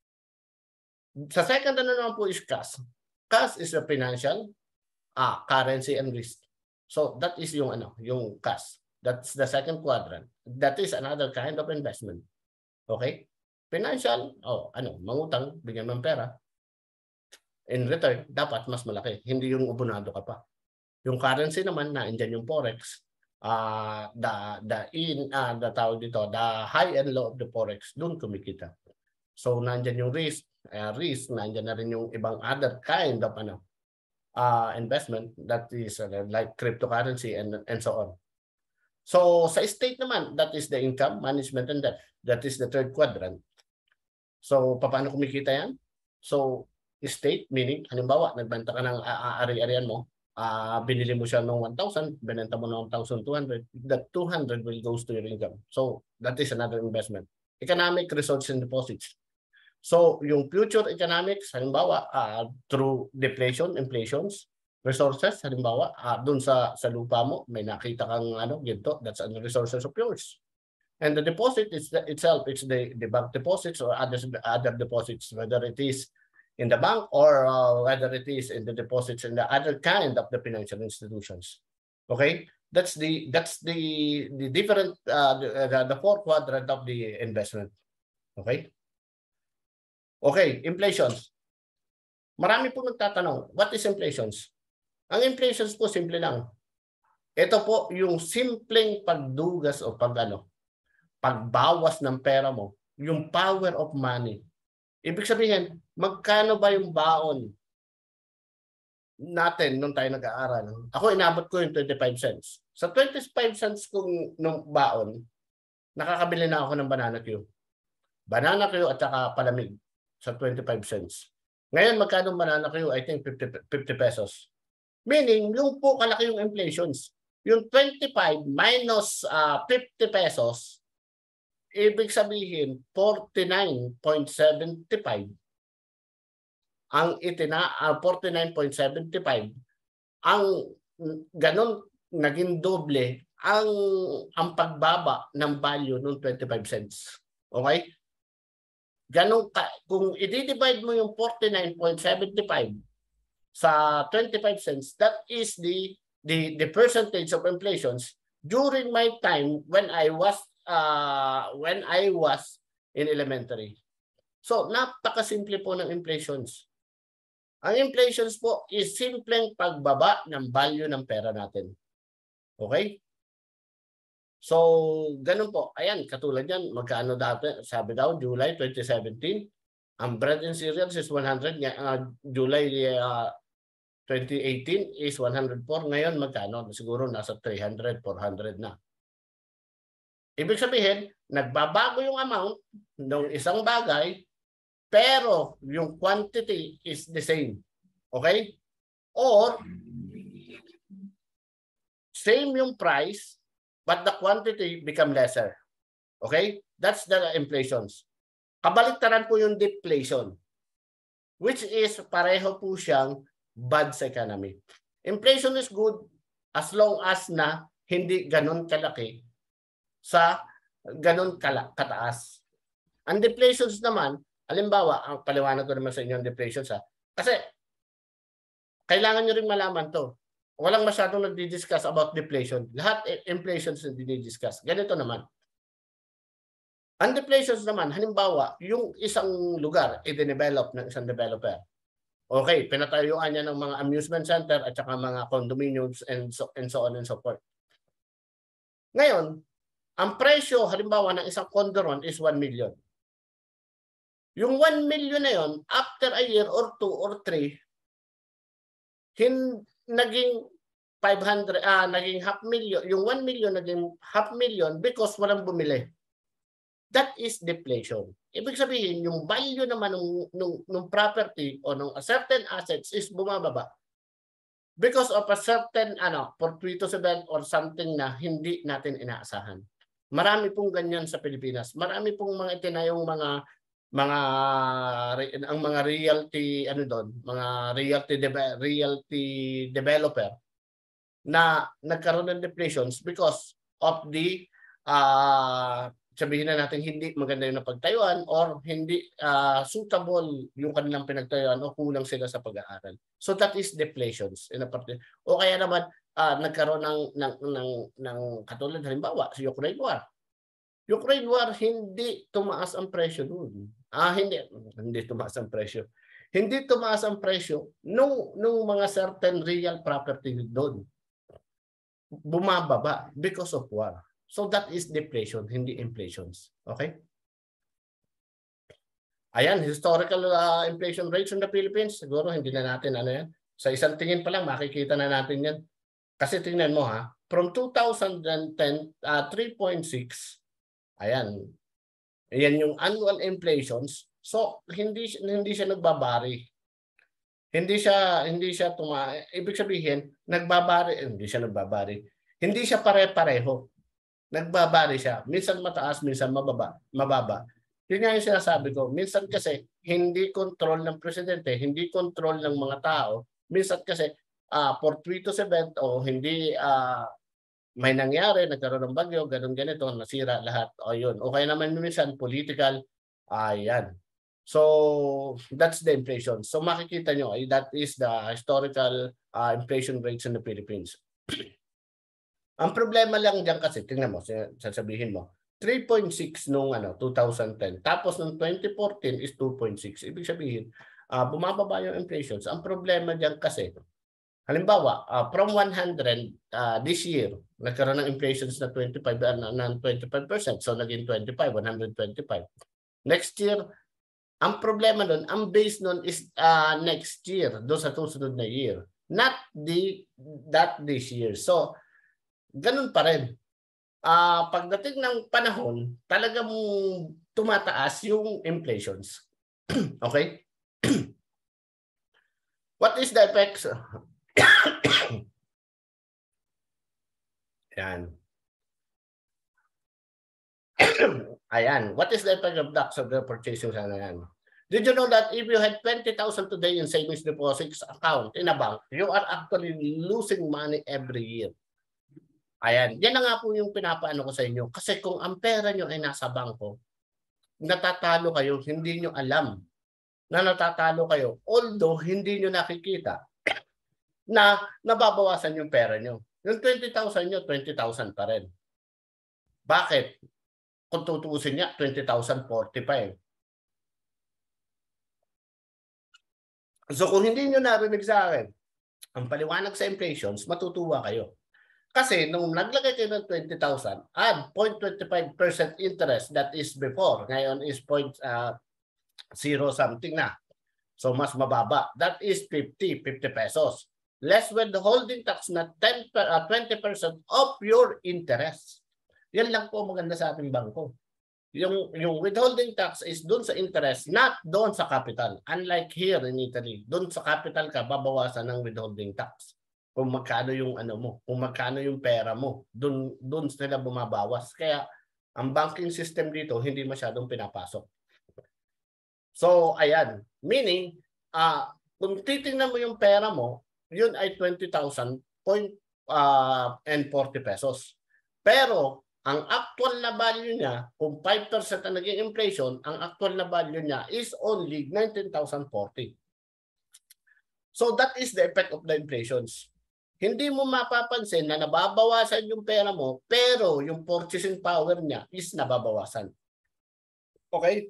Sa second ano naman po is cash. Cash is a financial, ah, currency and risk. So, that is yung ano, yung cash. That's the second quadrant. That is another kind of investment. Okay? Financial, oh, ano, mangutang, bigyan ng pera. In return, dapat mas malaki. Hindi yung ubunado ka pa. Yung currency naman, na andyan yung forex, uh, the, the, in, uh, the tawag dito, the high and low of the forex, doon kumikita. So, nandyan yung risk, uh, risk, nandyan na rin yung ibang other kind of ano, uh, investment that is uh, like cryptocurrency and, and so on. So, sa state naman, that is the income, management, and debt. That is the third quadrant. So, paano kumikita yan? So, state, meaning, halimbawa, nagbenta ka ng ari-arian mo, uh, binili mo siya ng one thousand, binenta mo ng one thousand two hundred, that two hundred will goes to your income. So, that is another investment. Economic resources and deposits. So, yung future economics, halimbawa, uh, through deflation, inflations, resources, halimbawa, uh, dun sa, sa lupa mo, may nakita kang ano, ginto, that's the resources of yours. And the deposit is the, itself, it's the, the bank deposits or other, other deposits, whether it is in the bank or uh, whether it is in the deposits in the other kind of the financial institutions. Okay, that's the that's the the different uh, the, the fourth quadrant of the investment. Okay. Okay, inflations. Marami po nagtatanong, what is inflations? Ang inflations po simple lang. Ito po yung simpleng pagdugas o pag ano, pagbawas ng pera mo, yung power of money. Ibig sabihin, magkano ba yung baon natin nung tayo nag-aaral? Ako, inabot ko yung twenty-five cents. Sa twenty-five cents kong nung baon, nakakabili na ako ng banana Q. Banana Q at saka palamig sa twenty-five cents. Ngayon, magkano banana Q? I think fifty pesos. Meaning, yung po kalaki yung inflations. Yung twenty-five minus uh, fifty pesos, ibig sabihin, forty-nine point seven five ang itina, uh, forty-nine point seven five ang ganon naging doble ang ang pagbaba ng value ng twenty-five cents. Okay? Ganon ka, kung i-divide mo yung forty-nine point seven five sa twenty-five cents, that is the the the percentage of inflations during my time when I was Uh, when I was in elementary. So, napakasimple po ng inflations. Ang inflations po is simpleng pagbaba ng value ng pera natin. Okay? So, ganun po. Ayan, katulad yan, magkano dati, sabi daw, July twenty seventeen, ang bread and cereals is one hundred, uh, July uh, twenty eighteen is one hundred four, ngayon magkano? Siguro nasa three hundred, four hundred na. Ibig sabihin, nagbabago yung amount ng isang bagay, pero yung quantity is the same. Okay? Or, same yung price, but the quantity become lesser. Okay? That's the inflations. Kabaliktaran po yung deflation, which is pareho po siyang bad sa economy. Inflation is good as long as na hindi ganun kalaki sa ganun kataas. Ang deflations naman, halimbawa, ang paliwanag ko naman sa inyo ang deflations ha. Kasi, kailangan nyo rin malaman to. Walang masyadong nagdi-discuss about deflation. Lahat inflations na dinidiscuss. Ganito naman. Ang deflations naman, halimbawa, yung isang lugar, i-develop ng isang developer. Okay, pinatayuan niya ng mga amusement center at saka mga condominiums and so, and so on and so forth. Ngayon, ang presyo, halimbawa, ng isang condo ron is one million. Yung one million na yon, after a year or two or three, hin, naging five hundred, ah, naging half million, yung one million naging half million because walang bumili. That is deflation. Ibig sabihin, yung value naman ng, ng, ng property o ng certain assets is bumababa because of a certain ano, fortuitous event or something na hindi natin inaasahan. Marami pong ganyan sa Pilipinas. Marami pong mga itinayong mga mga ang mga realty ano doon, mga realty de- realty developer na nagkaroon ng deflations because of the uh, sabihin na natin hindi maganda yung napagtayuan or hindi uh, suitable yung kanilang pinagtayuan o kulang sila sa pag-aaral. So that is deflations. In a part, o kaya naman uh, nagkaroon ng, ng, ng, ng katulad halimbawa sa Ukraine War. Ukraine War, hindi tumaas ang presyo doon. Ah, hindi. Hindi tumaas ang presyo. Hindi tumaas ang presyo nung, nung mga certain real property doon. Bumababa because of war. So that is deflation, hindi inflations. Okay? Ayan, historical uh, inflation rates in the Philippines. Siguro hindi na natin ano yan. Sa isang tingin pa lang, makikita na natin yan. Kasi tingnan mo ha, from two thousand ten, uh, three point six. Ayan. Ayan yung annual inflations. So hindi hindi siya nagbabari. Hindi siya hindi siya tuma ibig sabihin nagbabari, eh, hindi siya nagbabari. Hindi siya pare-pareho. Nagbabari siya. Minsan mataas, minsan mababa, mababa. Yun nga yung sinasabi ko. Minsan kasi hindi control ng presidente, hindi control ng mga tao. Minsan kasi uh, fortuitous event o hindi uh, may nangyari, nagkaroon ng bagyo, ganun ganito, nasira lahat. O yun. O kaya naman minsan political, ayan. So that's the inflation. So makikita nyo, ay, that is the historical uh, inflation rates in the Philippines. Ang problema lang diyan kasi, tingnan mo, sasabihin mo, three point six nung ano, two thousand ten. Tapos nung twenty fourteen is two point six. Ibig sabihin, uh, bumababa yung inflations. Ang problema diyan kasi, halimbawa, uh, from one hundred uh, this year, nagkaroon ng inflations na twenty-five, uh, na twenty-five percent. So naging twenty-five, one hundred twenty-five. Next year, ang problema nun, ang base nun is uh, next year, doon sa susunod na year. Not the, that this year. So, ganun pa rin. Uh, pagdating ng panahon, talagang tumataas yung inflations. Okay? What is the effects? Ayan. Ayan. What is the effect of that of the purchasing? Ayan. Did you know that if you had twenty thousand today in savings deposits account in a bank, you are actually losing money every year? Ayan, yan na nga po yung pinapaano ko sa inyo. Kasi kung ang pera nyo ay nasa bangko, natatalo kayo, hindi nyo alam na natatalo kayo. Although, hindi nyo nakikita na nababawasan yung pera nyo. Yung twenty thousand nyo, twenty thousand pa rin. Bakit? Kung tutuusin niya, twenty thousand forty pa eh. So kung hindi nyo narinig sa akin, ang paliwanag sa inflations, matutuwa kayo. Kasi nung naglagay kayo ng twenty thousand, add zero point two five percent interest, that is before. Ngayon is zero point zero something na. So mas mababa. That is fifty, fifty pesos. Less withholding tax na ten, uh, twenty percent of your interest. Yan lang po maganda sa ating bangko. Yung, yung withholding tax is doon sa interest, not doon sa capital. Unlike here in Italy, doon sa capital ka, babawasan ng withholding tax. Kung magkano yung ano mo, kung magkano yung pera mo, doon doon sila bumabawas. Kaya ang banking system dito hindi masyadong pinapasok. So ayan, meaning uh, kung titingnan mo yung pera mo, yun ay twenty thousand point uh, and forty pesos. Pero ang actual na value niya, kung five percent ang naging inflation, ang actual na value niya is only nineteen thousand forty. So that is the effect of the inflations. Hindi mo mapapansin na nababawasan yung pera mo, pero yung purchasing power niya is nababawasan. Okay?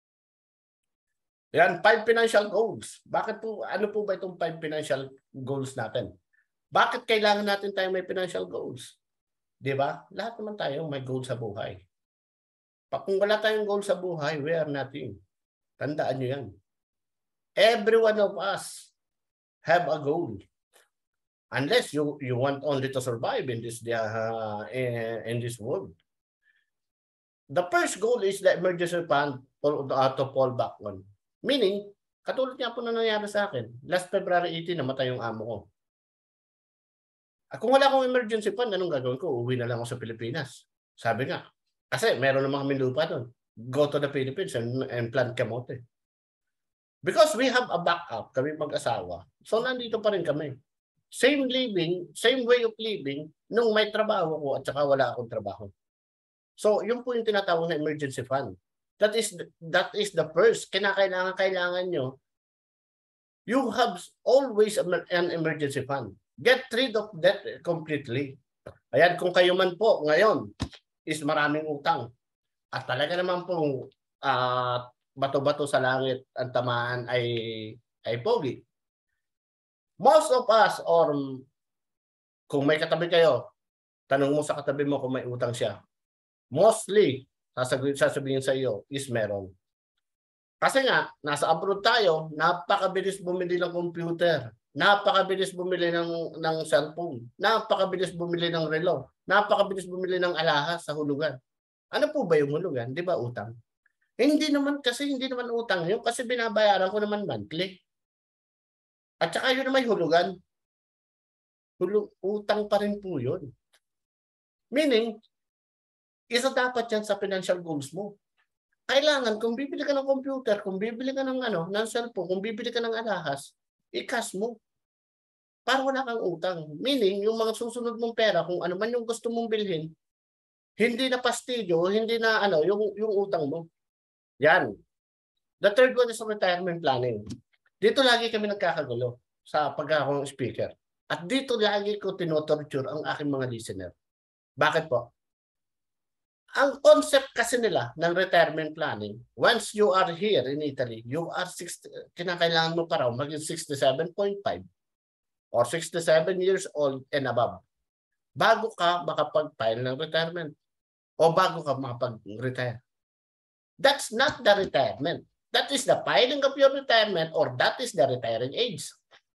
Yan, five financial goals. Bakit po, ano po ba itong five financial goals natin? Bakit kailangan natin tayo may financial goals? Di ba? Lahat naman tayo may goal sa buhay. Pag kung wala tayong goal sa buhay, we are nothing. Tandaan nyo yan. Every one of us have a goal. Unless you you want only to survive in this uh, in, in this world. The first goal is the emergency fund for, uh, to fall back on. Meaning, katulad nga po na nangyari sa akin, last February eighteen, namatay yung amo ko. Kung wala akong emergency fund, anong gagawin ko? Uwi na lang ako sa Pilipinas. Sabi nga, kasi meron naman kami lupa doon. Go to the Philippines and, and plant kamote. Because we have a backup, kami mag-asawa. So, nandito pa rin kami. Same living, same way of living, nung may trabaho ko at saka wala akong trabaho. So, yun po yung tinatawag na emergency fund. That is that is the first. Kinakailangan kailangan nyo. You have always an emergency fund. Get rid of that completely. Ayan, kung kayo man po ngayon is maraming utang at talaga naman pong uh, bato-bato sa langit ang tamaan ay ay pogi. Most of us, or kung may katabi kayo, tanong mo sa katabi mo kung may utang siya. Mostly, sasabihin, sasabihin sa iyo is meron. Kasi nga, nasa abroad tayo, napakabilis bumili ng computer, napakabilis bumili ng, ng cellphone, napakabilis bumili ng relo, napakabilis bumili ng alahas sa hulugan. Ano po ba yung hulugan? Di ba utang? Hindi naman kasi, hindi naman utang yun kasi binabayaran ko naman monthly. At saka yun naman hulugan. Hulug, utang pa rin po yun. Meaning, isa dapat yan sa financial goals mo. Kailangan, kung bibili ka ng computer, kung bibili ka ng, ano, ng cellphone, kung bibili ka ng alahas, i-cash mo. Para wala kang utang. Meaning, yung mga susunod mong pera, kung ano man yung gusto mong bilhin, hindi na pastilyo, hindi na ano, yung, yung utang mo. Yan. The third one is retirement planning. Dito lagi kami nagkakagulo sa pagkakong speaker. At dito lagi ko tinotorture ang aking mga listener. Bakit po? Ang concept kasi nila ng retirement planning, once you are here in Italy, you are sixty, kinakailangan mo pa raw maging sixty-seven point five or sixty-seven years old and above bago ka makapag-file ng retirement o bago ka makapag-retire. That's not the retirement. That is the filing of your retirement or that is the retiring age.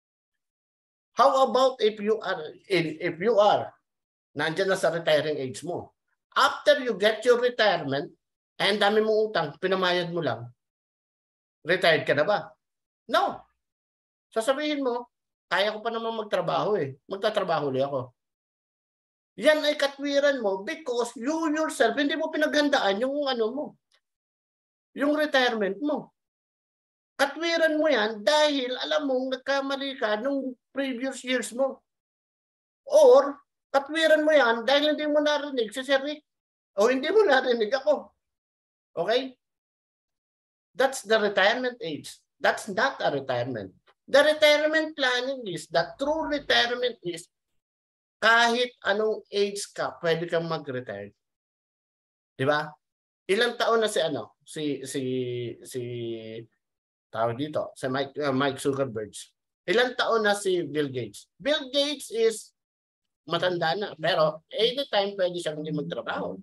How about if you are if you are nandiyan na sa retiring age mo? After you get your retirement, and dami mong utang, pinamayad mo lang, retired ka na ba? No. Sasabihin mo, kaya ko pa naman magtrabaho eh. Magtatrabaho ulit ako. Yan ay katwiran mo because you yourself, hindi mo pinaghandaan yung ano mo. Yung retirement mo. Katwiran mo yan dahil alam mong nagkamali ka nung previous years mo. Or, katwiran mo yan dahil hindi mo narinig si Sir Rick o hindi mo narinig ako. Okay? That's the retirement age. That's not a retirement. The retirement planning is, the true retirement is, kahit anong age ka, pwede kang mag-retire. Di ba? Ilang taon na si ano? Si, si, si, tawag dito, si Mike, uh, Mike Zuckerberg. Ilang taon na si Bill Gates? Bill Gates is matanda na. Pero anytime pwede siyang hindi magtrabaho.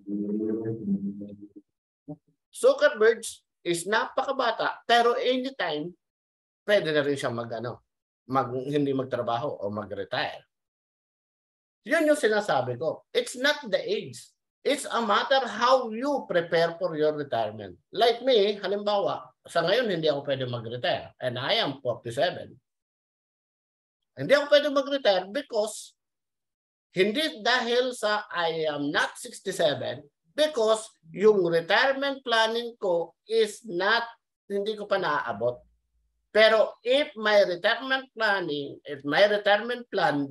Zuckerberg is napakabata. Pero anytime pwede na rin siyang mag, ano, mag, hindi magtrabaho o mag-retire. Yun yung sinasabi ko. It's not the age. It's a matter how you prepare for your retirement. Like me, halimbawa, sa ngayon hindi ako pwede mag-retire. And I am forty-seven. Hindi ako pwede mag-retire because hindi dahil sa I am not sixty-seven, because yung retirement planning ko is not, hindi ko pa naaabot. Pero if my retirement planning, if my retirement plan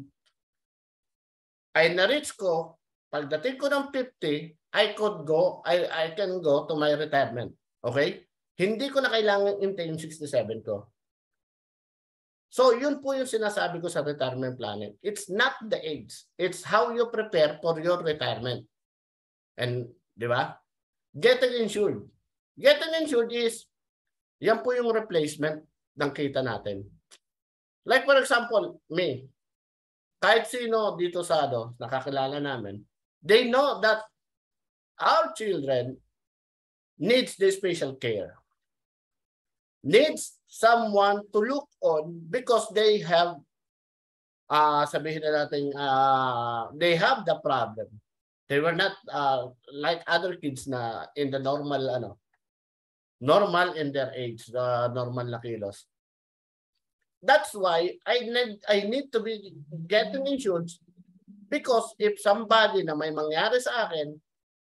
ay na-reach ko, pagdating ko ng fifty, I could go, I, I can go to my retirement. Okay? Hindi ko na kailangan hintayin yung sixty-seven ko. So, yun po yung sinasabi ko sa retirement planning. It's not the age. It's how you prepare for your retirement. And, di ba? Getting insured. Getting insured is, yan po yung replacement ng kita natin. Like for example, me, kahit sino dito sa ano, nakakilala namin, they know that our children needs the special care. Needs someone to look on because they have uh, sabihin na natin, uh, they have the problem. They were not uh, like other kids na in the normal, ano, normal in their age, uh, normal na kilos. That's why I need, I need to be getting insurance because if somebody na may mangyari sa akin,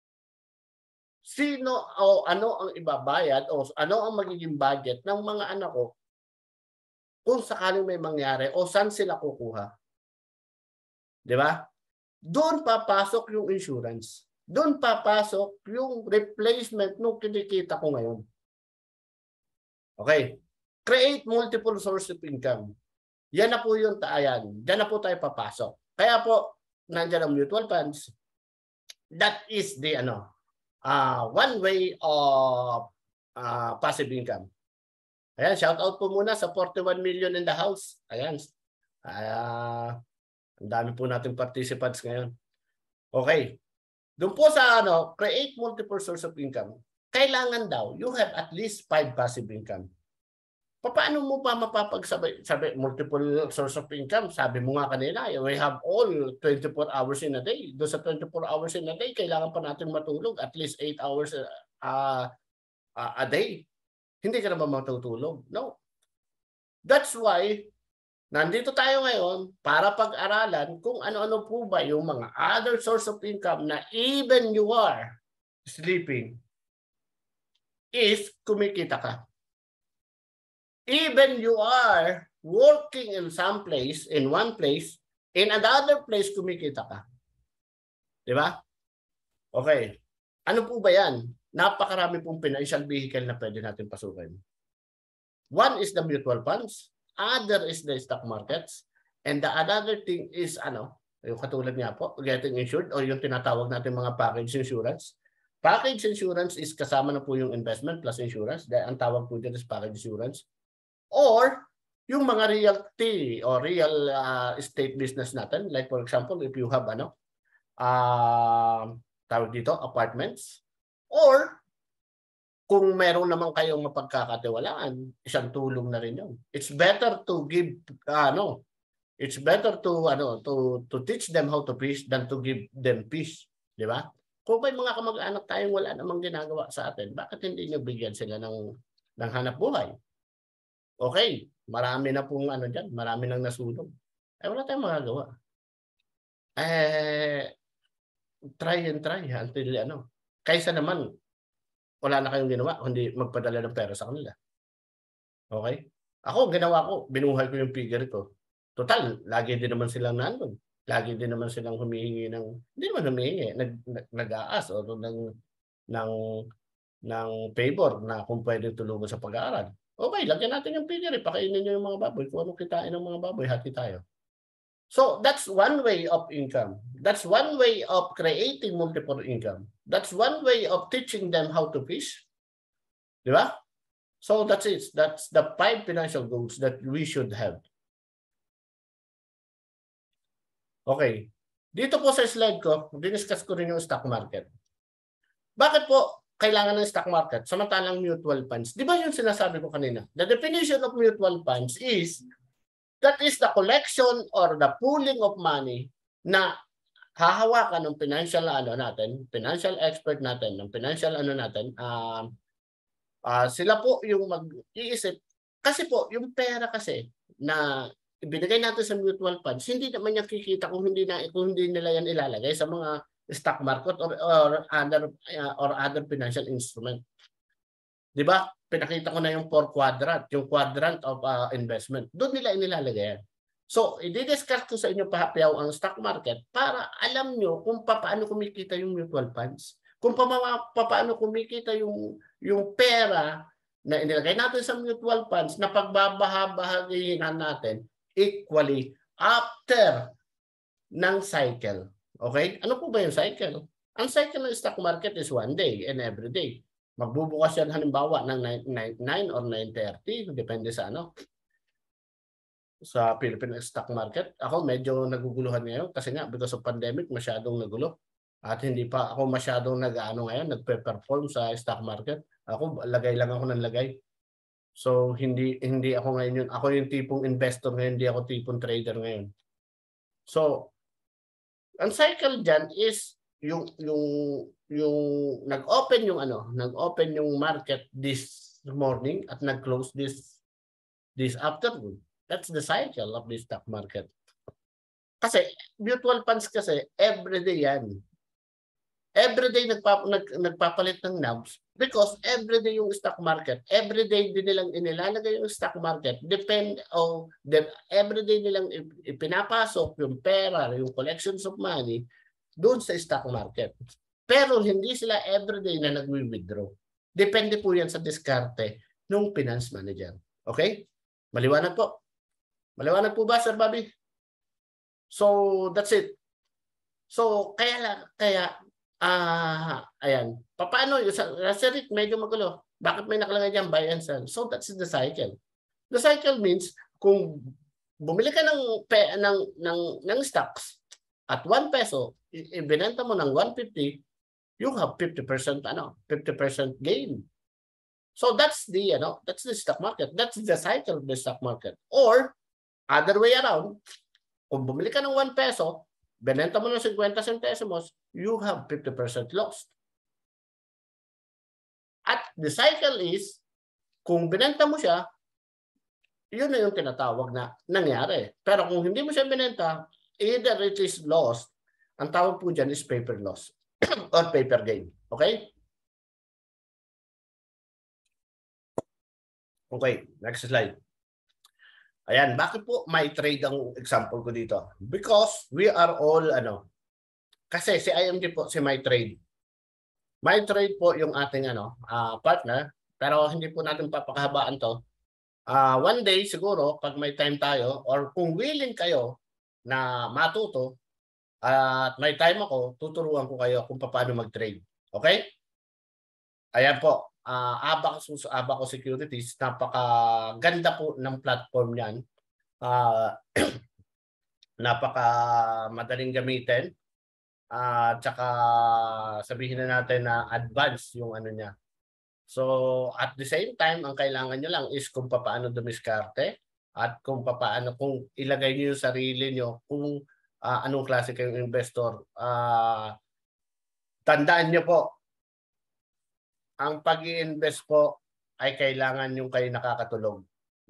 sino o ano ang ibabayad o ano ang magiging budget ng mga anak ko kung sakaling may mangyari o saan sila kukuha. Di ba? Doon papasok yung insurance. Doon papasok yung replacement nung kinikita ko ngayon. Okay. Create multiple source of income. Yan na po yung taayan. Diyan na po tayo papasok. Kaya po, nandiyan ang mutual funds. That is the ano, uh, one way of uh, passive income. Ayan, shout out po muna sa forty-one million in the house. Ayan. Uh, ang dami po nating participants ngayon. Okay. Doon po sa ano, create multiple source of income. Kailangan daw, you have at least five passive income. Paano mo pa mapapagsabay, sabi, multiple source of income? Sabi mo nga kanina, we have all twenty-four hours in a day. Doon sa twenty-four hours in a day, kailangan pa natin matulog at least eight hours uh, uh, a day. Hindi ka na ba matutulog? No. That's why, nandito tayo ngayon para pag-aralan kung ano-ano po ba yung mga other source of income na even you are sleeping is kumikita ka. Even you are working in some place, in one place, in another place kumikita ka. Di ba? Okay. Ano po ba yan? Napakarami pong financial vehicle na pwede natin pasukin. One is the mutual funds. Other is the stock markets. And the another thing is, ano, yung katulad nga po, getting insured o yung tinatawag natin mga package insurance. Package insurance is kasama na po yung investment plus insurance. Dahil ang tawag po dyan is package insurance. Or yung mga realty or real uh, estate business natin. Like for example, if you have, ano, uh, tawag dito, apartments. Or kung meron naman kayong mapagkakatiwalaan, isang tulong na rin yun. It's better to give, ano, it's better to, ano, to, to teach them how to fish than to give them fish. Di ba? Kung may mga kamag-anak tayong wala namang ginagawa sa atin, bakit hindi nyo bigyan sila ng, ng hanap buhay? Okay, marami na pong ano dyan, marami nang nasulong. Eh, wala tayong magagawa. Eh, try and try until, ano, kaysa naman, wala na kayong ginawa, hindi magpadala ng pera sa kanila. Okay? Ako, ginawa ko, binuhay ko yung figure ko. Total, lagi din naman silang nandun. Lagi din naman silang humihingi ng, hindi naman humihingi, nag, nag, nag-aas o ng, ng, ng favor na kung pwede tulungan sa pag-aaral. Okay, lagyan natin yung figure, pakainin nyo yung mga baboy. Kung anong kitain ng mga baboy, hati tayo. So, that's one way of income. That's one way of creating multiple income. That's one way of teaching them how to fish. Di ba? So, that's it. That's the five financial goals that we should have. Okay. Dito po sa slide ko, diniscuss ko rin yung stock market. Bakit po kailangan ng stock market samantalang mutual funds? Di ba yung sinasabi ko kanina? The definition of mutual funds is that is the collection or the pooling of money na hahawakan ng financial ano natin, financial expert natin, ng financial ano natin, uh, uh, sila po yung mag-iisip. Kasi po, yung pera kasi na ibinigay natin sa mutual funds, hindi naman niya kikita kung hindi, na, kung hindi nila yan ilalagay sa mga stock market or, or, other, uh, or other financial instrument. Di ba? Pinakita ko na yung four quadrant, yung quadrant of uh, investment. Doon nila inilalagay yan. So, i-discuss ko sa inyo pahapiyaw ang stock market para alam nyo kung paano kumikita yung mutual funds. Kung pa paano kumikita yung, yung pera na inilagay natin sa mutual funds na pagbabahabahagihan natin equally after ng cycle. Okay? Ano po ba yung cycle? Ang cycle ng stock market is one day and every day. Magbubukas yan halimbawa ng nine or nine thirty, depende sa ano. Sa Philippine stock market. Ako medyo naguguluhan ngayon kasi nga because of pandemic masyadong nagulo. At hindi pa ako masyadong nag-ano ngayon, nagpe-perform sa stock market. Ako lagay lang ako ng lagay. So hindi hindi ako ngayon yun. Ako yung tipong investor ngayon, hindi ako tipong trader ngayon. So, ang cycle dyan is yung yung yung nag-open yung ano, nag-open yung market this morning at nag-close this this afternoon. That's the cycle of the stock market. Kasi mutual funds kasi everyday yan. Everyday nagpap nag, nagpapalit ng nabs because everyday yung stock market, everyday din nilang inilalagay yung stock market, depend o de, everyday nilang ipinapasok yung pera, yung collections of money doon sa stock market. Pero hindi sila everyday na nagwi-withdraw. Depende po yan sa diskarte ng finance manager. Okay? Maliwanag po. Maliwanag po ba, Sir Bobby? So, that's it. So, kaya lang, kaya Ah, uh, ayan. Paano yung sa Rick medyo magulo. Bakit may nakalagay diyan buy and sell? So that's the cycle. The cycle means kung bumili ka ng pe, ng ng ng stocks at one peso, ibenta mo ng one fifty, you have fifty percent ano, fifty percent gain. So that's the ano, that's the stock market. That's the cycle of the stock market. Or other way around, kung bumili ka ng one peso, benenta mo ng fifty centimos, you have fifty percent lost. At the cycle is, kung binenta mo siya, yun na yung tinatawag na nangyari. Pero kung hindi mo siya binenta, either it is lost, ang tawag po dyan is paper loss or paper gain. Okay? Okay, next slide. Ayan, bakit po may trade ang example ko dito? Because we are all, ano, kasi si I M D po, si my trade. My trade po yung ating ano, uh, partner, pero hindi po natin papakahabaan to. Uh, one day siguro, pag may time tayo, or kung willing kayo na matuto, at uh, may time ako, tuturuan ko kayo kung paano mag-trade. Okay? Ayan po. Uh, Abacus, Abacus Securities, napakaganda po ng platform niyan. Uh, napaka madaling gamitin. Uh, tsaka sabihin na natin na advanced yung ano niya. So at the same time, ang kailangan nyo lang is kung paano dumiskarte at kung paano, kung ilagay niyo yung sarili nyo, kung uh, anong klase kayong investor. Uh, tandaan nyo po, ang pag-i-invest po ay kailangan yung kayo nakakatulog.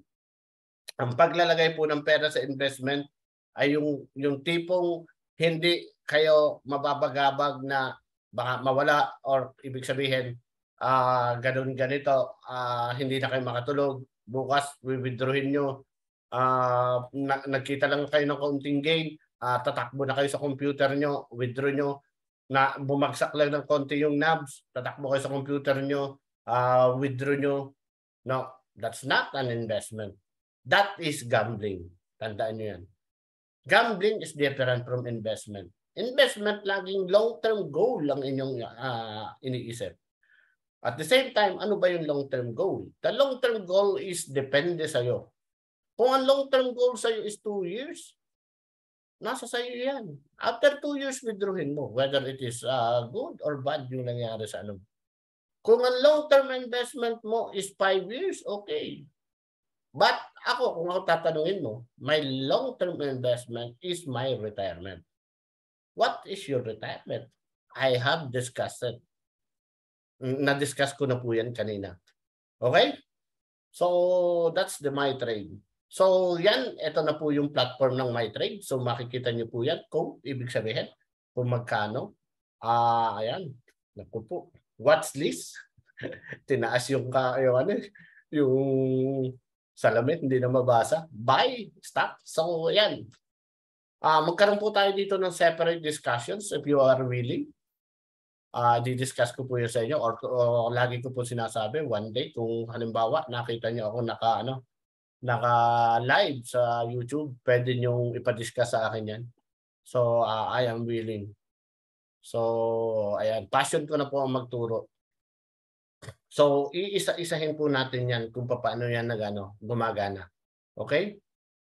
Ang paglalagay po ng pera sa investment ay yung, yung tipong hindi kayo mababagabag na baka mawala or ibig sabihin uh, ganun ganito, uh, hindi na kayo makatulog. Bukas, withdrawin nyo. Uh, na, nagkita lang kayo ng kaunting gain, uh, tatakbo na kayo sa computer nyo, withdraw nyo. Na bumagsak lang ng konti yung nabs, tatakbo kayo sa computer nyo, uh, withdraw nyo. No, that's not an investment. That is gambling. Tandaan nyo yan. Gambling is different from investment. Investment, laging long-term goal lang inyong uh, iniisip. At the same time, ano ba yung long-term goal? The long-term goal is depende sa'yo. Kung ang long-term goal sa'yo is two years, nasa sa'yo yan. After two years, withdrawin mo. Whether it is uh, good or bad yung nangyari sa ano. Kung ang long-term investment mo is five years, okay. But ako, kung ako tatanungin mo, my long-term investment is my retirement. What is your retirement? I have discussed it. Na-discuss ko na po yan kanina. Okay? So, that's the My Trade. So, yan, ito na po yung platform ng MyTrade. So, makikita nyo po yan kung ibig sabihin, kung magkano. Ah, uh, ayan. Naku po. Watch list. Tinaas yung, yung, ano, yung salamin, hindi na mabasa. Buy stock. So, ayan. Uh, magkaroon po tayo dito ng separate discussions if you are willing. Uh, di-discuss ko po yun sa inyo or, or lagi ko po sinasabi one day kung halimbawa nakita nyo ako naka ano naka-live sa YouTube, pwede nyo ipa-discuss sa akin yan. So, uh, I am willing. So, ayan. Passion ko na po ang magturo. So, iisa-isahin po natin yan kung paano yan nag, ano, gumagana. Okay?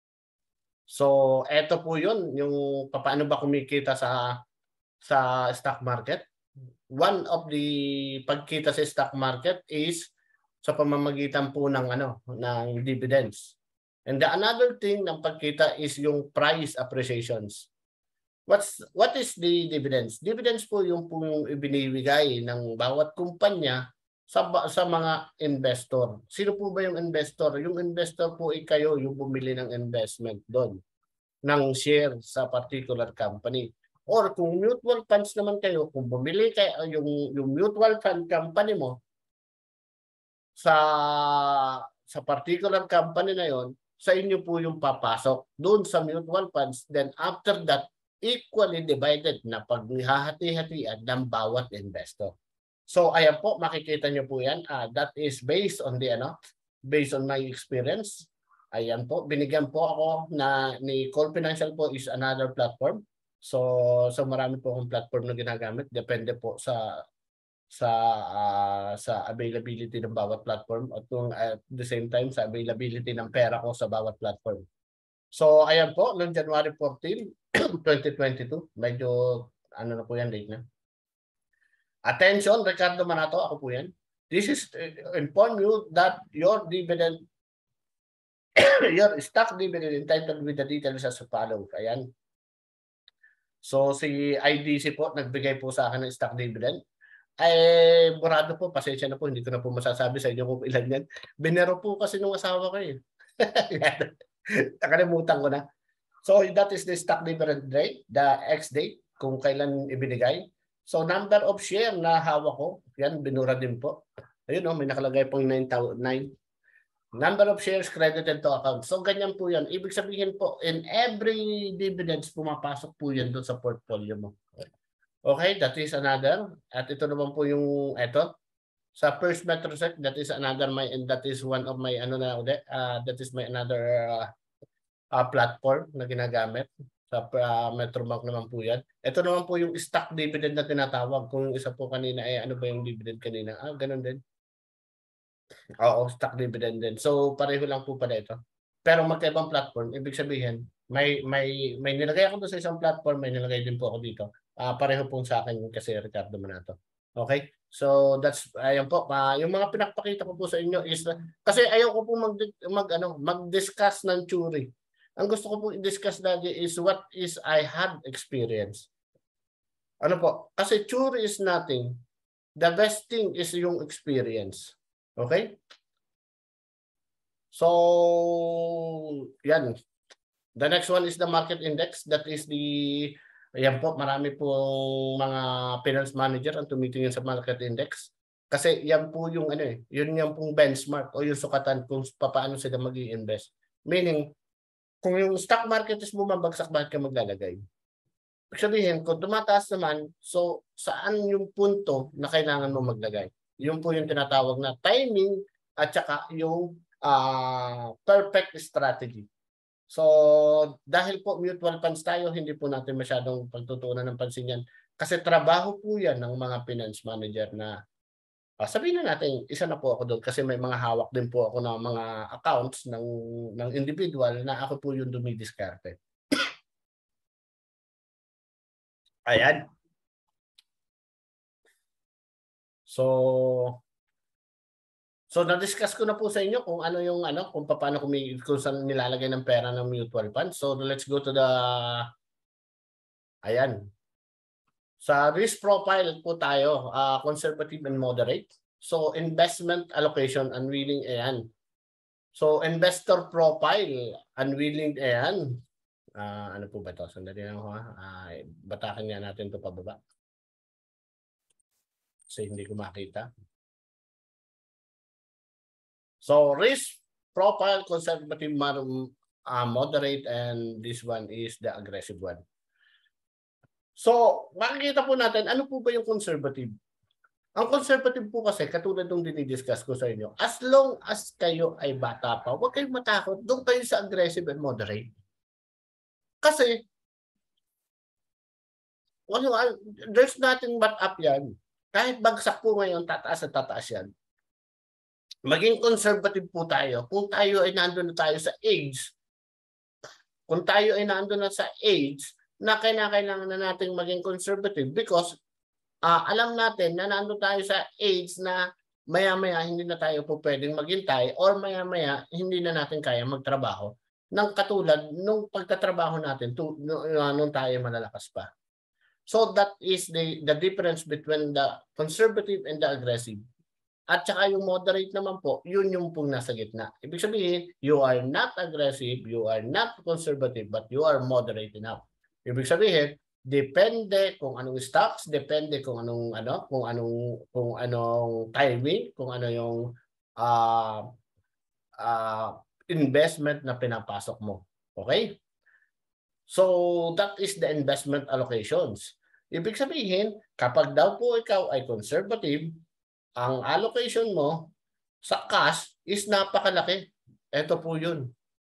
So, eto po yun, yung paano ba kumikita sa sa stock market. One of the pagkita sa stock market is sa pamamagitan po ng ano ng dividends. And the another thing ng pagkita is yung price appreciations. What's what is the dividends? Dividends po yung po yung ibinibigay ng bawat kumpanya sa sa mga investor. Sino po ba yung investor? Yung investor po ay kayo, yung bumili ng investment doon ng share sa particular company. Or kung mutual funds naman kayo, kung bumili kayo yung yung mutual fund company mo sa sa particular company na yon, sa inyo po yung papasok doon sa mutual funds. Then after that, equally divided na paghahati-hatian ng bawat investor. So ayan po, makikita niyo po yan. Uh, that is based on the ano, based on my experience. Ayan po, binigyan po ako na ni Call Financial po is another platform. So so marami po akong platform na ginagamit, depende po sa sa uh, sa availability ng bawat platform at kung at the same time sa availability ng pera ko sa bawat platform. So ayan po, noong January fourteenth, twenty twenty-two, medyo ano na po yan, date na. Attention, Ricardo Manato, ako po yan. This is to inform you that your dividend, your stock dividend entitled with the details as follows. Ayan. So si I D C po, nagbigay po sa akin ng stock dividend. Ay, burado po, pasensya na po, hindi ko na po masasabi sa inyo kung ilan yan. Binero po kasi nung asawa ko eh. Nakalimutan ko na. So that is the stock dividend rate, the X date, kung kailan ibinigay. So number of share na hawak ko, yan, binura din po. Ayun o, may nakalagay pong nine thousand nine. Number of shares credited to account. So ganyan po yan. Ibig sabihin po, in every dividends, pumapasok po yan doon sa portfolio mo. Okay, that is another. At ito naman po yung, ito. Sa First Metrosec, that is another, my, and that is one of my, ano na, uh, that is my another uh, uh, platform na ginagamit. Sa uh, Metrobank naman po yan. Ito naman po yung stock dividend na tinatawag. Kung yung isa po kanina, eh, ano ba yung dividend kanina? Ah, ganun din. Oo, stock dividend din. So, pareho lang po pala ito. Pero magkaibang platform, ibig sabihin, may may may nilagay ako doon sa isang platform, may nilagay din po ako dito. Uh, pareho po sa akin kasi Ricardo Manato. Okay? So, that's, ayan po. Uh, yung mga pinakpakita ko po sa inyo is, kasi ayaw ko po mag, mag, ano, mag-discuss ng theory. Ang gusto ko po i-discuss lagi is what is I had experience. Ano po? Kasi theory is nothing. The best thing is yung experience. Okay? So, yan. The next one is the market index. That is the, yan po, marami pong mga finance manager ang tumitingin sa market index. Kasi yan po yung, ano eh, yun yung pong benchmark o yung sukatan kung paano sila mag-i-invest. Meaning, kung yung stock market is bumabagsak, bakit ka maglalagay? Sabihin, kung tumataas naman, so saan yung punto na kailangan mo maglagay? Yun po yung tinatawag na timing at saka yung uh, perfect strategy. So, dahil po mutual funds tayo, hindi po natin masyadong pagtutuunan ng pansin yan. Kasi trabaho po yan ng mga finance manager na Uh, sabihin na natin, isa na po ako doon kasi may mga hawak din po ako ng mga accounts ng, ng individual na ako po yung dumidiskarte. Ayan. So, so na-discuss ko na po sa inyo kung ano yung ano, kung paano kung, kung saan nilalagay ng pera ng mutual fund. So, let's go to the, ayan. Sa risk profile po tayo, uh, conservative and moderate. So, investment allocation, unwilling, ayan. So, investor profile, unwilling, ayan. Uh, ano po ba ito? Sandali lang ako. Uh, batakan nga natin ito pababa. Kasi hindi ko makita. So, risk profile, conservative, uh, moderate, and this one is the aggressive one. So, makikita po natin, ano po ba yung conservative? Ang conservative po kasi, katulad ng dinidiscuss ko sa inyo, as long as kayo ay bata pa, huwag kayong matakot, doon kayo sa aggressive and moderate. Kasi, well, there's nothing but up yan. Kahit bagsak po ngayon, tataas at tataas yan. Maging conservative po tayo. Kung tayo ay nandun na tayo sa age, kung tayo ay nandun na sa age, na kailangan na natin maging conservative because uh, alam natin na nandun tayo sa age na maya-maya hindi na tayo po pwedeng maghintay or maya-maya hindi na natin kaya magtrabaho. ng katulad nung pagtatrabaho natin to, nung tayo malalakas pa. So that is the the difference between the conservative and the aggressive. At saka yung moderate naman po, yun yung pong nasa gitna. Ibig sabihin, you are not aggressive, you are not conservative, but you are moderate enough. Ibig sabihin, depende kung anong stocks, depende kung anong ano, kung anong kung anong timing, kung ano yung uh, uh, investment na pinapasok mo. Okay? So that is the investment allocations. Ibig sabihin, kapag daw po ikaw ay conservative, ang allocation mo sa cash is napakalaki. Ito po yun.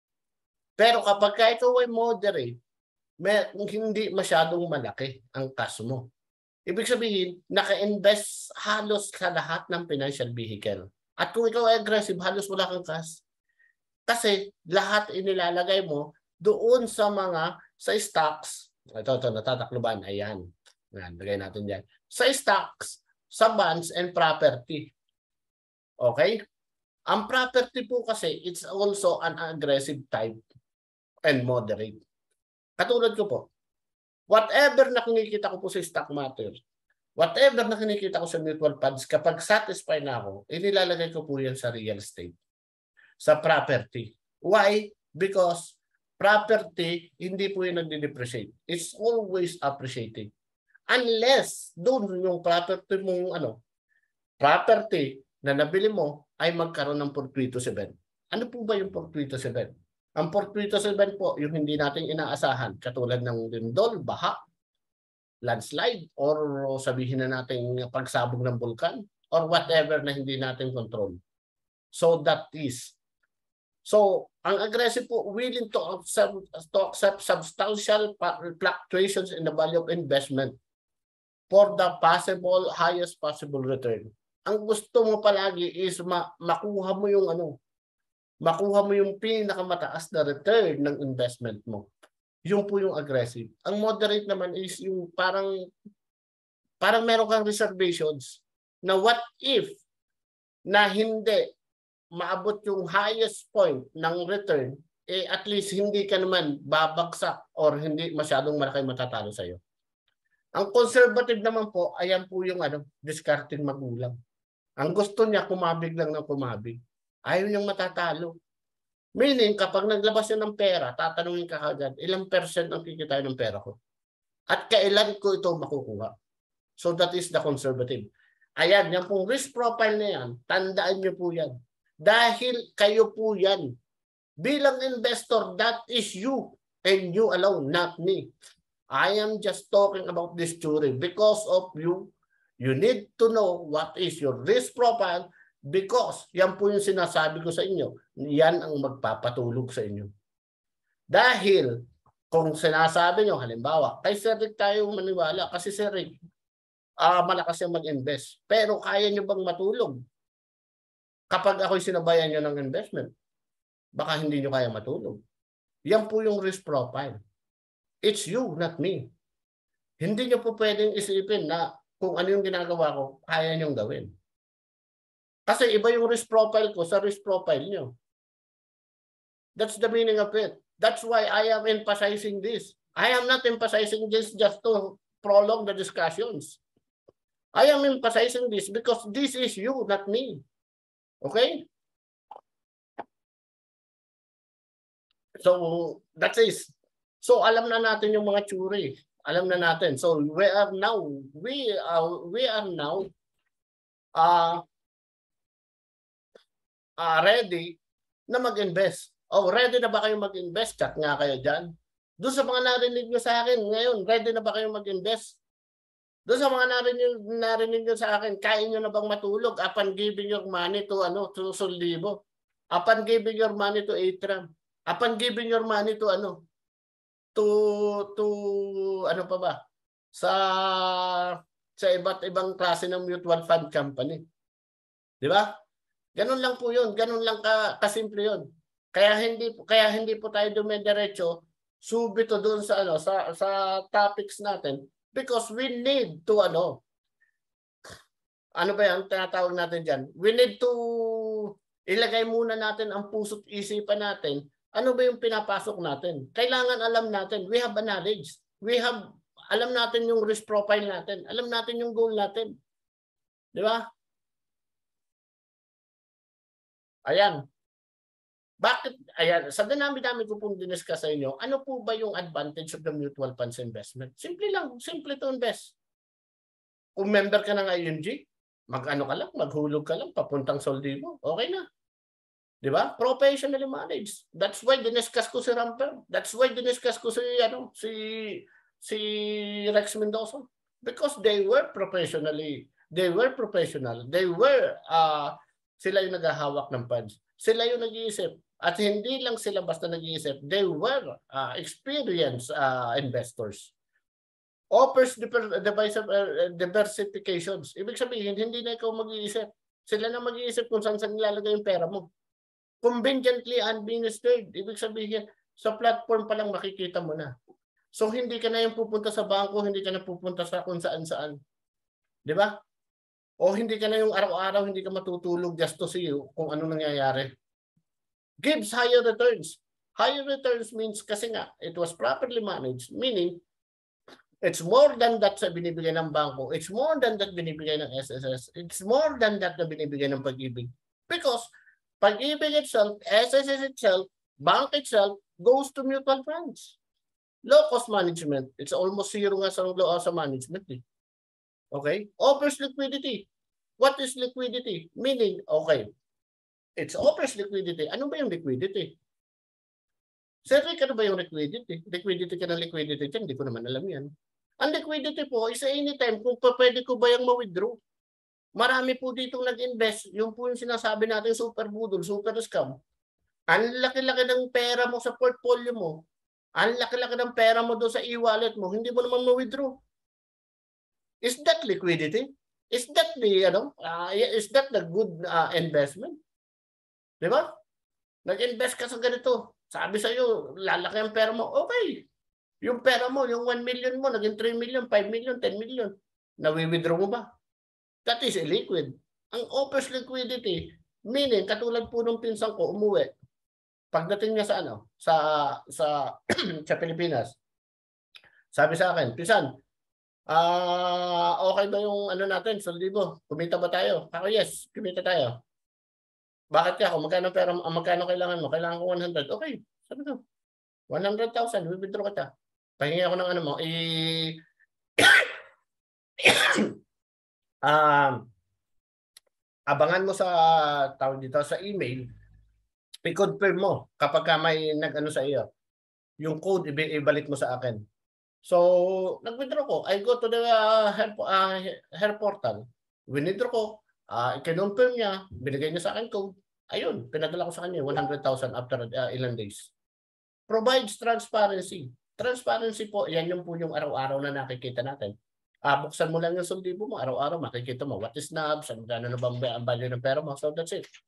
Pero kapag ka ikaw ay moderate, may, hindi masyadong malaki ang cash mo. Ibig sabihin, naka-invest halos sa lahat ng financial vehicle. At kung ikaw ay aggressive, halos wala kang cash. Kasi lahat inilalagay mo doon sa mga, sa stocks. Ito, ito, natatakluban. Ayan. Ayan, lagay natin dyan. Sa stocks, sa bonds and property. Okay? Ang property po kasi, it's also an aggressive type and moderate. Katulad ko po, whatever na kinikita ko po sa stock market, whatever na kinikita ko sa mutual funds, kapag satisfied na ako, inilalagay ko po yan sa real estate, sa property. Why? Because property, hindi po yung nagde-depreciate. It's always appreciating. Unless doon yung property mong ano, property na nabili mo ay magkaroon ng fortuitous event. Ano po ba yung fortuitous event? Ang fortuitous event po, yung hindi natin inaasahan, katulad ng lindol, baha, landslide, or sabihin na natin pagsabog ng bulkan, or whatever na hindi natin control. So that is. So, ang aggressive po, willing to accept, to accept substantial fluctuations in the value of investment for the possible highest possible return. Ang gusto mo palagi is ma makuha mo yung ano, makuha mo yung pinakamataas na return ng investment mo. Yung po yung aggressive. Ang moderate naman is yung parang parang meron kang reservations na what if na hindi maabot yung highest point ng return, eh at least hindi ka naman babagsak or hindi masyadong malaki matatalo sa'yo. Ang conservative naman po, ayan po yung ano, discarding magulang. Ang gusto niya, kumabig lang ng kumabig. Ayaw niyang matatalo. Meaning, kapag naglabas siya ng pera, tatanungin ka agad, ilang percent ang kikita ng pera ko? At kailan ko ito makukuha? So that is the conservative. Ayan, yan pong risk profile na yan, tandaan niyo po yan. Dahil kayo po yan. Bilang investor, that is you and you alone, not me. I am just talking about this theory because of you. You need to know what is your risk profile because yan po yung sinasabi ko sa inyo. Yan ang magpapatulog sa inyo. Dahil kung sinasabi nyo, halimbawa, kay Sir Rick tayo maniwala kasi Sir Rick, uh, malakas yung mag-invest. Pero kaya nyo bang matulog? Kapag ako'y sinabayan nyo ng investment, baka hindi nyo kaya matulog. Yan po yung risk profile. It's you, not me. Hindi nyo po pwedeng isipin na kung ano yung ginagawa ko, kaya nyong gawin. Kasi iba yung risk profile ko sa risk profile nyo. That's the meaning of it. That's why I am emphasizing this. I am not emphasizing this just to prolong the discussions. I am emphasizing this because this is you, not me. Okay? So, that is. So, alam na natin yung mga theory. Alam na natin. So, we are now, we are, we are now uh, uh, ready na mag-invest. Oh, ready na ba kayo mag-invest? Chat nga kayo dyan. Doon sa mga narinig nyo sa akin ngayon, ready na ba kayo mag-invest? Doon sa mga narinig, narinig nyo sa akin, kain nyo na bang matulog upon giving your money to ano, to Solibo? Upon giving your money to Atram? Upon giving your money to ano? To, to, ano pa ba? Sa, sa iba't ibang klase ng mutual fund company. Di ba? Ganun lang po yun. Ganun lang ka, kasimple yun. Kaya hindi, kaya hindi po tayo dumidiretso subito doon sa, ano, sa, sa topics natin because we need to, ano, ano ba yan, tinatawag natin dyan? We need to ilagay muna natin ang puso't isipan natin Ano ba yung pinapasok natin? Kailangan alam natin. We have a knowledge. We have, alam natin yung risk profile natin. Alam natin yung goal natin. Di ba? Ayan. Bakit? Ayan. Sa dinami-dami ko pong diniscuss sa inyo, ano po ba yung advantage of the mutual funds investment? Simple lang. Simple to invest. Kung member ka ng I N G, mag-ano ka lang, maghulog ka lang, papuntang soldi mo. Okay na. Di ba? Professionally managed. That's why diniscuss ko si Ramper. That's why diniscuss ko si, ano, si, si Rex Mendoza. Because they were professionally, they were professional. They were, uh, sila yung naghahawak ng funds. Sila yung nag-iisip. At hindi lang sila basta nag-iisip. They were uh, experienced uh, investors. Offers diversifications. Ibig sabihin, hindi na ikaw mag-iisip. Sila na mag-iisip kung saan saan nilalagay yung pera mo. Conveniently administered. Ibig sabihin, sa platform pa lang makikita mo na. So, hindi ka na yung pupunta sa bangko, hindi ka na pupunta sa kung saan-saan. Di ba? O hindi ka na yung araw-araw, hindi ka matutulog just to see you kung ano nangyayari. Gives higher returns. Higher returns means kasi nga, it was properly managed, meaning, it's more than that sa binibigay ng bangko. It's more than that binibigay ng S S S. It's more than that na binibigay ng Pag-ibig. Because Pag-ibig itself, S S S itself, bank itself, goes to mutual funds. Low cost management. It's almost zero nga sa low sa management. Eh. Okay? Offers liquidity. What is liquidity? Meaning, okay, it's offers liquidity. Ano ba yung liquidity? Sir Rick, ano ba yung liquidity? Liquidity ka ng liquidity dyan, hindi ko naman alam yan. Ang liquidity po is anytime kung pwede ko ba yung ma-withdraw. Marami po ditong nag-invest. Yung po yung sinasabi natin super budol, super scam. Ang laki-laki ng pera mo sa portfolio mo. Ang laki-laki ng pera mo doon sa e-wallet mo. Hindi mo naman ma-withdraw. Is that liquidity? Is that the, ano, uh, is that the good uh, investment? Di ba? Nag-invest ka sa ganito. Sabi sa'yo, lalaki ang pera mo. Okay. Yung pera mo, yung one million mo, naging three million, five million, ten million. Nawi-withdraw mo ba? That is illiquid. Ang offers liquidity, meaning, katulad po nung pinsan ko, umuwi. Pagdating niya sa ano, sa sa sa Pilipinas, sabi sa akin, pinsan, ah, uh, okay ba yung ano natin, soldi mo? Kumita ba tayo? Ako, yes, kumita tayo. Bakit ka? Kung magkano pera, magkano kailangan mo? Kailangan ko one hundred. Okay, sabi ko, one hundred thousand, withdraw kita. Pahingi ako ng ano mo, i Um, abangan mo sa tawag dito sa email, i-confirm mo kapag ka may nag-ano sa iyo. Yung code ibalik mo sa akin. So, nag-withdraw ko. I go to the uh, her, uh, her portal. Withdraw ko, uh, i-confirm niya, binigay niya sa akin code. Ayun, pinadala ko sa kanya one hundred thousand after uh, ilang days. Provides transparency. Transparency po, yan yung po yung araw-araw na nakikita natin. Ah, buksan mo lang yung soldibo mo, araw-araw makikita mo what is N A V, saan gano'n na ba ang value ng pera mo. So that's it.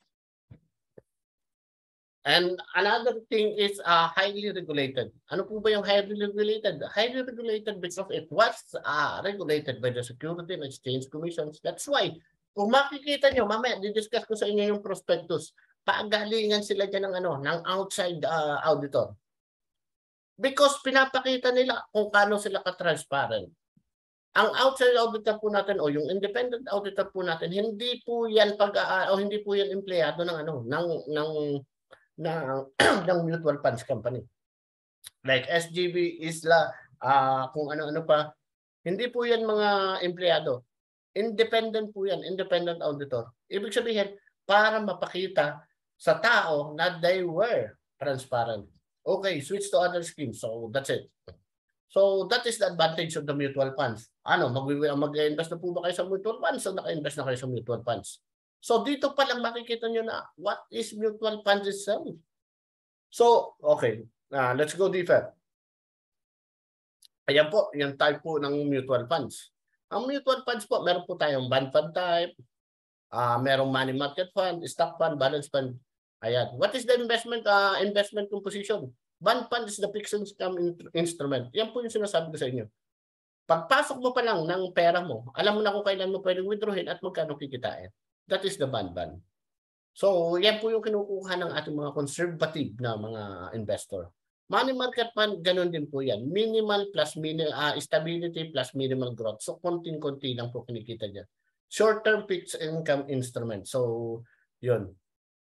And another thing is uh, highly regulated. Ano po ba yung highly regulated? Highly regulated because it was uh, regulated by the Security and Exchange Commissions. That's why, kung makikita nyo, mamaya, didiscuss ko sa inyo yung prospectus, paagalingan sila dyan ng, ano, ng outside uh, auditor. Because pinapakita nila kung paano sila ka-transparent. Ang outside auditor po natin o yung independent auditor po natin, hindi po yan pag uh, o hindi po yan empleyado ng ano ng ng ng, ng mutual funds company. Like S G B, Isla, uh, kung ano-ano pa, hindi po yan mga empleyado. Independent po yan, independent auditor. Ibig sabihin, para mapakita sa tao na they were transparent. Okay, switch to other schemes. So that's it. So that is the advantage of the mutual funds. Ano, mag-invest na po ba kayo sa mutual funds o naka-invest na kayo sa mutual funds? So dito pa lang makikita nyo na what is mutual funds itself. So, okay, uh, let's go deeper. Ayan po, yung type po ng mutual funds. Ang mutual funds po, meron po tayong bond fund type, uh, merong money market fund, stock fund, balance fund. Ayan. What is the investment uh, investment composition? Bond fund is the fixed income instrument. Yan po yung sinasabi ko sa inyo. Pagpasok mo pa lang ng pera mo, alam mo na kung kailan mo pwedeng withdrawin at magkano kikitain. That is the bond fund. So, yan po yung kinukuha ng ating mga conservative na mga investor. Money market fund, ganun din po yan. Minimal plus minimal, uh, stability plus minimal growth. So, konting-konti lang po kinikita dyan. Short-term fixed income instrument. So, yun.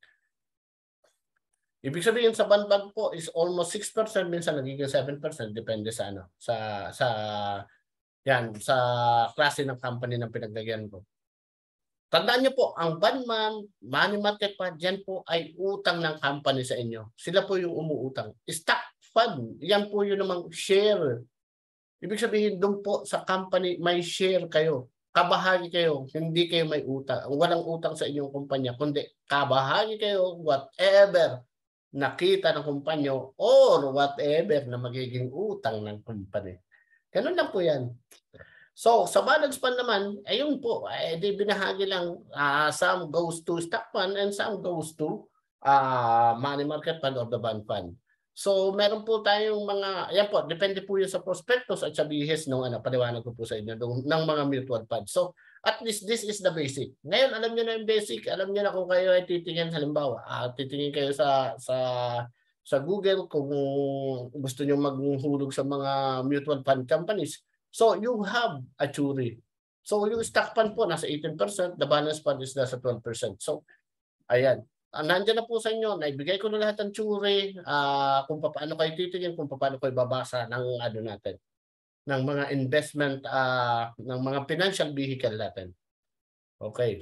Ibig sabihin sa bond bond po is almost six percent, minsan nagiging seven percent, depende sa ano, sa, sa, yan, sa klase ng company ng pinaglagyan ko. Tandaan niyo po, ang bondman, money market fund, yan po ay utang ng company sa inyo. Sila po yung umuutang. Stock fund, yan po yung namang share. Ibig sabihin, doon po sa company, may share kayo. Kabahagi kayo, hindi kayo may utang. Walang utang sa inyong kumpanya, kundi kabahagi kayo, whatever nakita ng kumpanya or whatever na magiging utang ng company. Ganun lang po yan. So, sa balance fund naman, ayun po, eh, di binahagi lang, uh, some goes to stock fund and some goes to uh, money market fund or the bond fund. So, meron po tayong mga, yan po, depende po yun sa prospectus at sa bihis ng ano, paliwanag ko po sa inyo, ng, ng mga mutual funds. So, at least this is the basic. Ngayon, alam nyo na yung basic, alam nyo na kung kayo ay titingin, halimbawa, uh, titingin kayo sa, sa, sa Google kung gusto nyo maghulog sa mga mutual fund companies. So, you have a Churi. So, yung stock fund po, nasa eighteen percent. The balance fund is nasa twelve percent. So, ayan. Uh, nandiyan na po sa inyo. Naibigay ko na lahat ng Churi. Uh, kung paano kayo titingin, kung paano kayo babasa ng ano natin. Ng mga investment, uh, ng mga financial vehicle natin. Okay.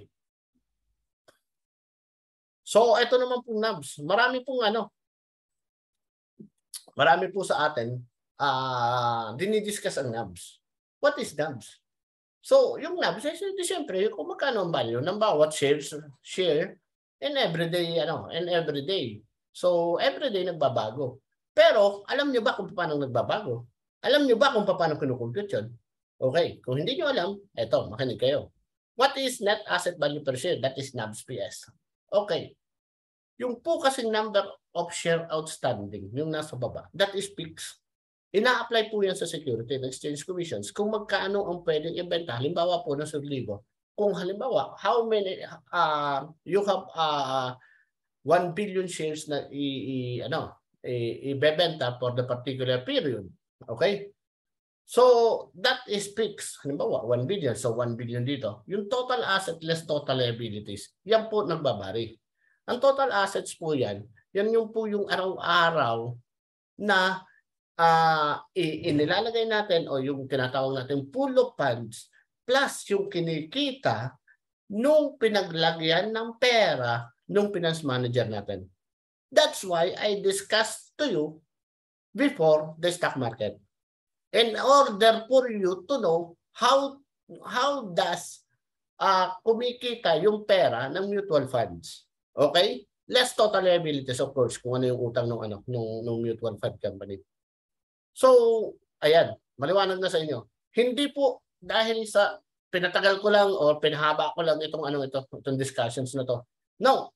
So, ito naman pong N A B S. Marami pong ano. Marami po sa atin. Uh, dinidiscuss ang N A B S. What is N A B S? So, yung N A B S, eh, siyempre, kung magkano ang value ng bawat shares, share, and everyday, ano, and everyday. So, everyday nagbabago. Pero, alam nyo ba kung paano nagbabago? Alam nyo ba kung paano kinukompute yun? Okay, kung hindi nyo alam, eto, makinig kayo. What is net asset value per share? That is N A B S P S. Okay. Yung po kasing number of share outstanding, yung nasa baba, that is fixed. Ina-apply po yan sa Security and Exchange Commissions kung magkano ang pwedeng ibenta. Halimbawa po na libo. Kung halimbawa, how many, uh, you have uh, one billion shares na i, i, ano, i, ibebenta for the particular period. Okay? So, that is fixed. Halimbawa, one billion. So, one billion dito. Yung total asset less total liabilities, yan po nagbabari. Ang total assets po yan, yan yung po yung araw-araw na Uh, inilalagay natin o yung tinatawag natin pool of funds plus yung kinikita nung pinaglagyan ng pera nung finance manager natin. That's why I discussed to you before the stock market. In order for you to know how how does uh, kumikita yung pera ng mutual funds. Okay? Less total liabilities, of course, kung ano yung utang ng ano, nung, nung mutual fund company. So, ayan, maliwanag na sa inyo. Hindi po dahil sa pinatagal ko lang o pinahaba ko lang itong ano ito, itong discussions na to. No.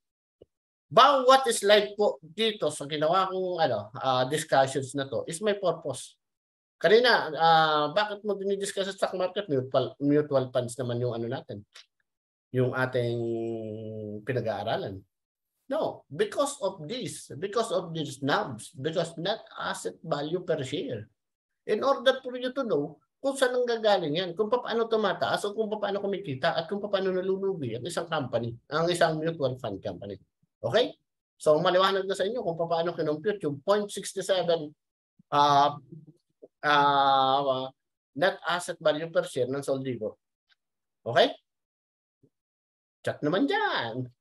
Bawat slide po dito sa ginawa kong ano, uh, discussions na to is my purpose. Kanina, uh, bakit mo dinidiscuss sa stock market? Mutual, mutual funds naman yung ano natin. Yung ating pinag-aaralan. No, because of this, because of these N A B S, because net asset value per share. In order for you to know kung saan ang gagaling yan, kung paano tumataas o kung paano kumikita at kung paano nalulugi ang isang company, ang isang mutual fund company. Okay? So, maliwanag na sa inyo kung paano kinompute yung zero point six seven uh, uh, net asset value per share ng Soldigo. Okay? Chat naman dyan.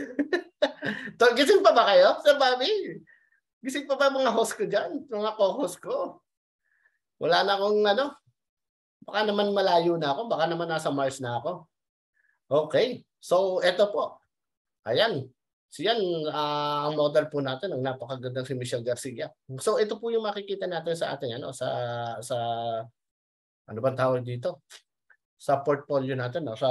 Gising pa ba kayo, Sir Bobby? Gising pa ba mga host ko dyan? Mga co-host ko? Wala na akong ano. Baka naman malayo na ako. Baka naman nasa Mars na ako. Okay. So, eto po. Ayan. Siyan, uh, ang model po natin, ang napakagandang si Michelle Garcia. So, ito po yung makikita natin sa ating, ano, sa, sa, ano bang tawag dito? Sa portfolio natin, no? Sa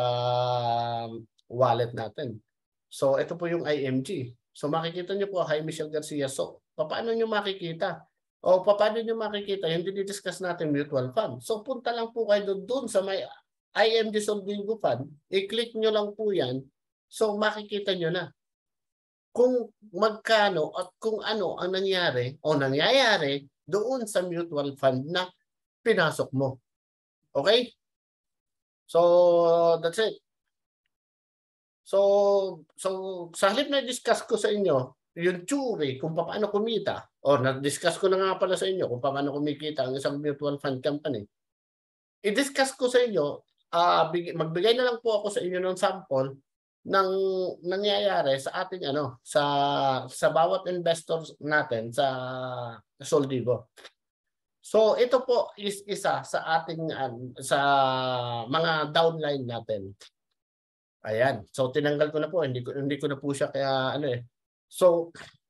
wallet natin. So, ito po yung I M G. So, makikita nyo po, hi Michelle Garcia. So, paano nyo makikita? O, paano nyo makikita? Yung dinidiscuss natin mutual fund. So, punta lang po kayo doon sa may I M G Soldigo Fund. I-click nyo lang po yan. So, makikita nyo na. kung magkano at kung ano ang nangyari o nangyayari doon sa mutual fund na pinasok mo. Okay? So, that's it. So, so sa halip na discuss ko sa inyo, yung theory kung paano kumita, o na-discuss ko na nga pala sa inyo kung paano kumikita ang isang mutual fund company, i-discuss ko sa inyo, uh, magbigay na lang po ako sa inyo ng sample ng nangyayari sa ating ano, sa sa bawat investors natin sa Soldivo. So ito po is isa sa ating um, sa mga downline natin. Ayan. So tinanggal ko na po, hindi ko hindi ko na po siya kaya ano eh. So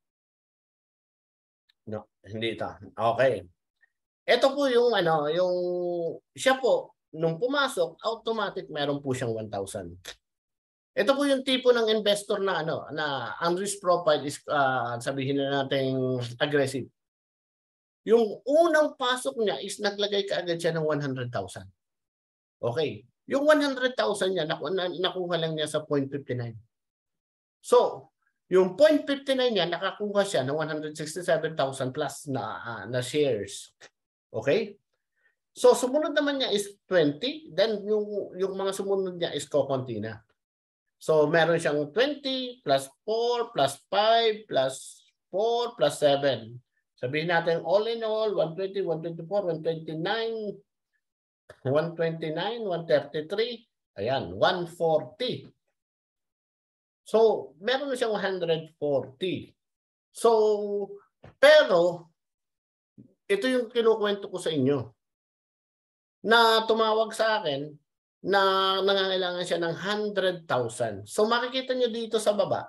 no, hindi ito. Okay. Ito po yung ano, yung siya po nung pumasok, automatic meron po siyang one thousand. Ito po yung tipo ng investor na ano, na ang risk profile is uh, sabihin na natin aggressive. Yung unang pasok niya is naglagay kaagad siya ng one hundred thousand. Okay. Yung one hundred thousand niya, naku nakuha lang niya sa zero point five nine. So, yung zero point five nine niya, nakakuha siya ng one hundred sixty-seven thousand plus na, uh, na shares. Okay? So, sumunod naman niya is twenty. Then, yung, yung mga sumunod niya is kukunti na. So, meron siyang twenty plus four plus five plus four plus seven. Sabihin natin all in all, one twenty, one twenty-four, one twenty-nine, one twenty-nine, one thirty-three, ayan, one forty. So, meron na siyang one hundred forty. So, pero, ito yung kinukwento ko sa inyo. Na tumawag sa akin na nangangailangan siya ng one hundred thousand. So, makikita nyo dito sa baba,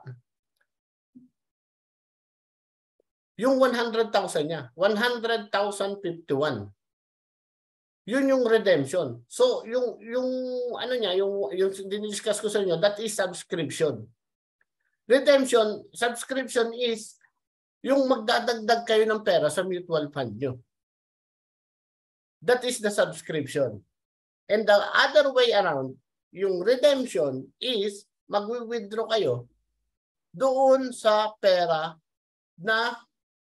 yung one hundred thousand niya, one hundred thousand fifty-one. Yun yung redemption. So, yung yung ano niya, yung yung diniscuss ko sa inyo, that is subscription. Redemption, subscription is yung magdadagdag kayo ng pera sa mutual fund nyo. That is the subscription. And the other way around, yung redemption is magwi-withdraw kayo doon sa pera na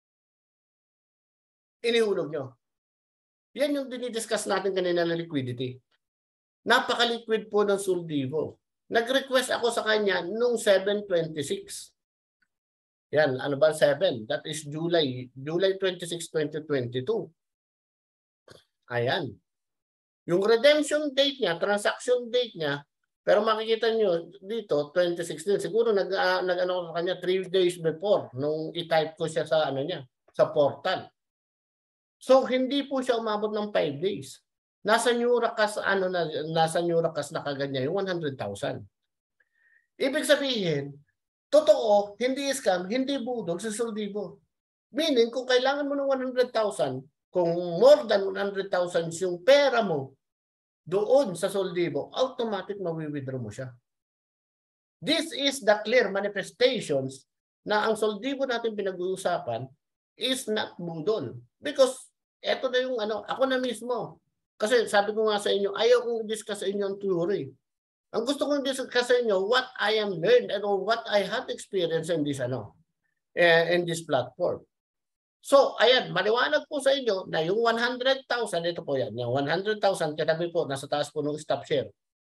inihulog nyo. Yan yung dinidiscuss natin kanina na liquidity. Napaka-liquid po ng Soldivo. Nag-request ako sa kanya nung seven twenty-six. Yan, ano ba seven? That is July, July twenty-sixth, twenty twenty-two. Ayan. Yung redemption date niya, transaction date niya, pero makikita nyo dito, twenty sixteen. Siguro nag, uh, nag ano sa kanya three days before nung i-type ko siya sa ano niya, sa portal. So, hindi po siya umabot ng five days. Nasa Nurakas, ano na, nasa Nurakas na kagad niya yung one hundred thousand. Ibig sabihin, totoo, hindi scam, hindi budol sa Soldivo. Meaning, kung kailangan mo ng one hundred thousand, kung more than one hundred thousand yung pera mo doon sa Soldivo, automatic mawi-withdraw mo siya. This is the clear manifestations na ang Soldivo natin pinag-uusapan is not budol. Because eto na yung ano, ako na mismo. Kasi sabi ko nga sa inyo, ayaw kong i-discuss sa inyo ang theory. Ang gusto kong i-discuss sa inyo, what I am learned and what I have experienced in this, ano, in this platform. So, ayan, maliwanag po sa inyo na yung one hundred thousand, ito po yan, yung one hundred thousand, katabi po, nasa taas po ng stop share.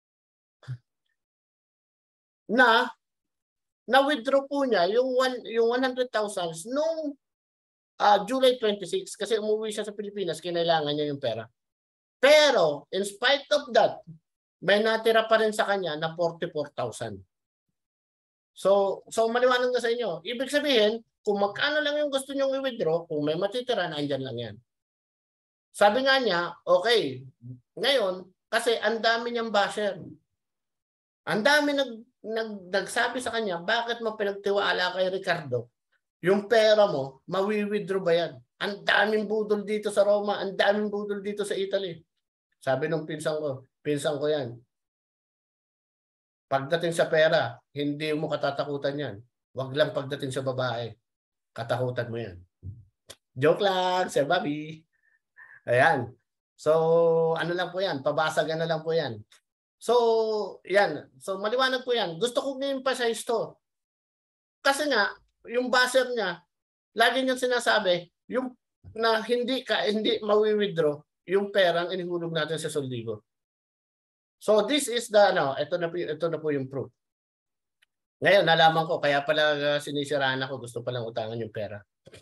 Na, na-withdraw po niya yung, one, yung one hundred thousand nung Uh, July twenty-sixth kasi umuwi siya sa Pilipinas, kinailangan niya yung pera. Pero, in spite of that, may natira pa rin sa kanya na forty-four thousand. So, so maliwanag na sa inyo. Ibig sabihin, kung magkano lang yung gusto niyong i-withdraw, kung may matitira, andyan lang yan. Sabi nga niya, okay, ngayon, kasi ang dami niyang basher. Ang dami nag, nag, nagsabi sa kanya, bakit mo pinagtiwala kay Ricardo? Yung pera mo, mawi-withdraw ba yan? Ang daming budol dito sa Roma, ang daming budol dito sa Italy. Sabi nung pinsan ko, pinsan ko yan. Pagdating sa pera, hindi mo katatakutan yan. Huwag lang pagdating sa babae. Katakutan mo yan. Joke lang, Sir Bobby. Ayan. So, ano lang po yan, pabasagan na lang po yan. So, yan. So, maliwanag po yan. Gusto ko i-emphasize to. Kasi nga, yung buzzer niya, lagi niyang sinasabi, yung na hindi ka hindi mawi-withdraw yung perang inihulog natin sa Soldibo. So this is the ano, ito na po ito na po yung proof. Ngayon nalaman ko kaya pala uh, sinisiraan ako, gusto palang utangan yung pera.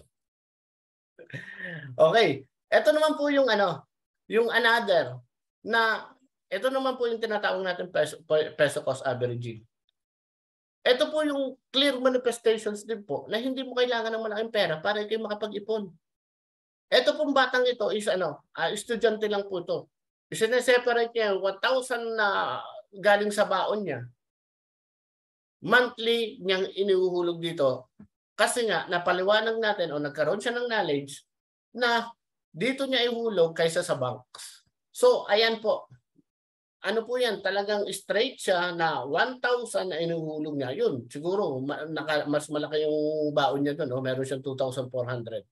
Okay, ito naman po yung ano, yung another na ito naman po yung tinatawag natin peso, peso cost averaging. Ito po yung clear manifestations din po na hindi mo kailangan ng malaking pera para kayo makapag-ipon. Ito pong batang ito is ano, uh, estudyante lang po ito. Isineseparate niya one thousand na galing sa baon niya. Monthly niyang iniuhulog dito. Kasi nga, napaliwanag natin o nagkaroon siya ng knowledge na dito niya ihulog kaysa sa banks. So, ayan po. Ano po yan? Talagang straight siya na one thousand na inuhulog niya. Yun, siguro ma naka, mas malaki yung baon niya doon. O meron siyang two thousand four hundred.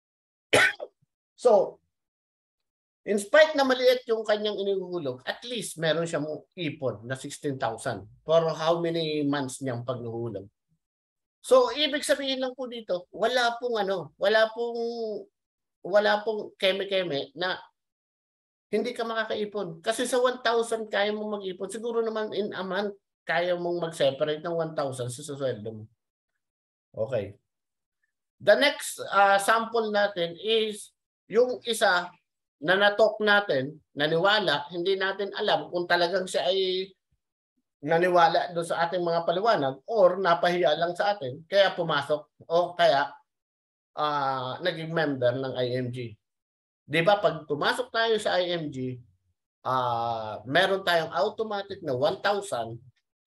So, in spite na maliit yung kanyang inuhulog, at least meron siyang ipon na sixteen thousand for how many months niyang paghuhulog. So, ibig sabihin lang po dito, wala pong ano, wala pong wala pong keme-keme na hindi ka makakaipon. Kasi sa one thousand kaya mong mag-ipon. Siguro naman in a month, kaya mong mag-separate ng one thousand sa sweldo mo. Okay. The next uh, sample natin is yung isa na natok natin, naniwala, hindi natin alam kung talagang siya ay naniwala doon sa ating mga paliwanag or napahiya lang sa atin, kaya pumasok o kaya uh, naging member ng I M G. Di ba pag pumasok tayo sa I M G, uh, meron tayong automatic na one thousand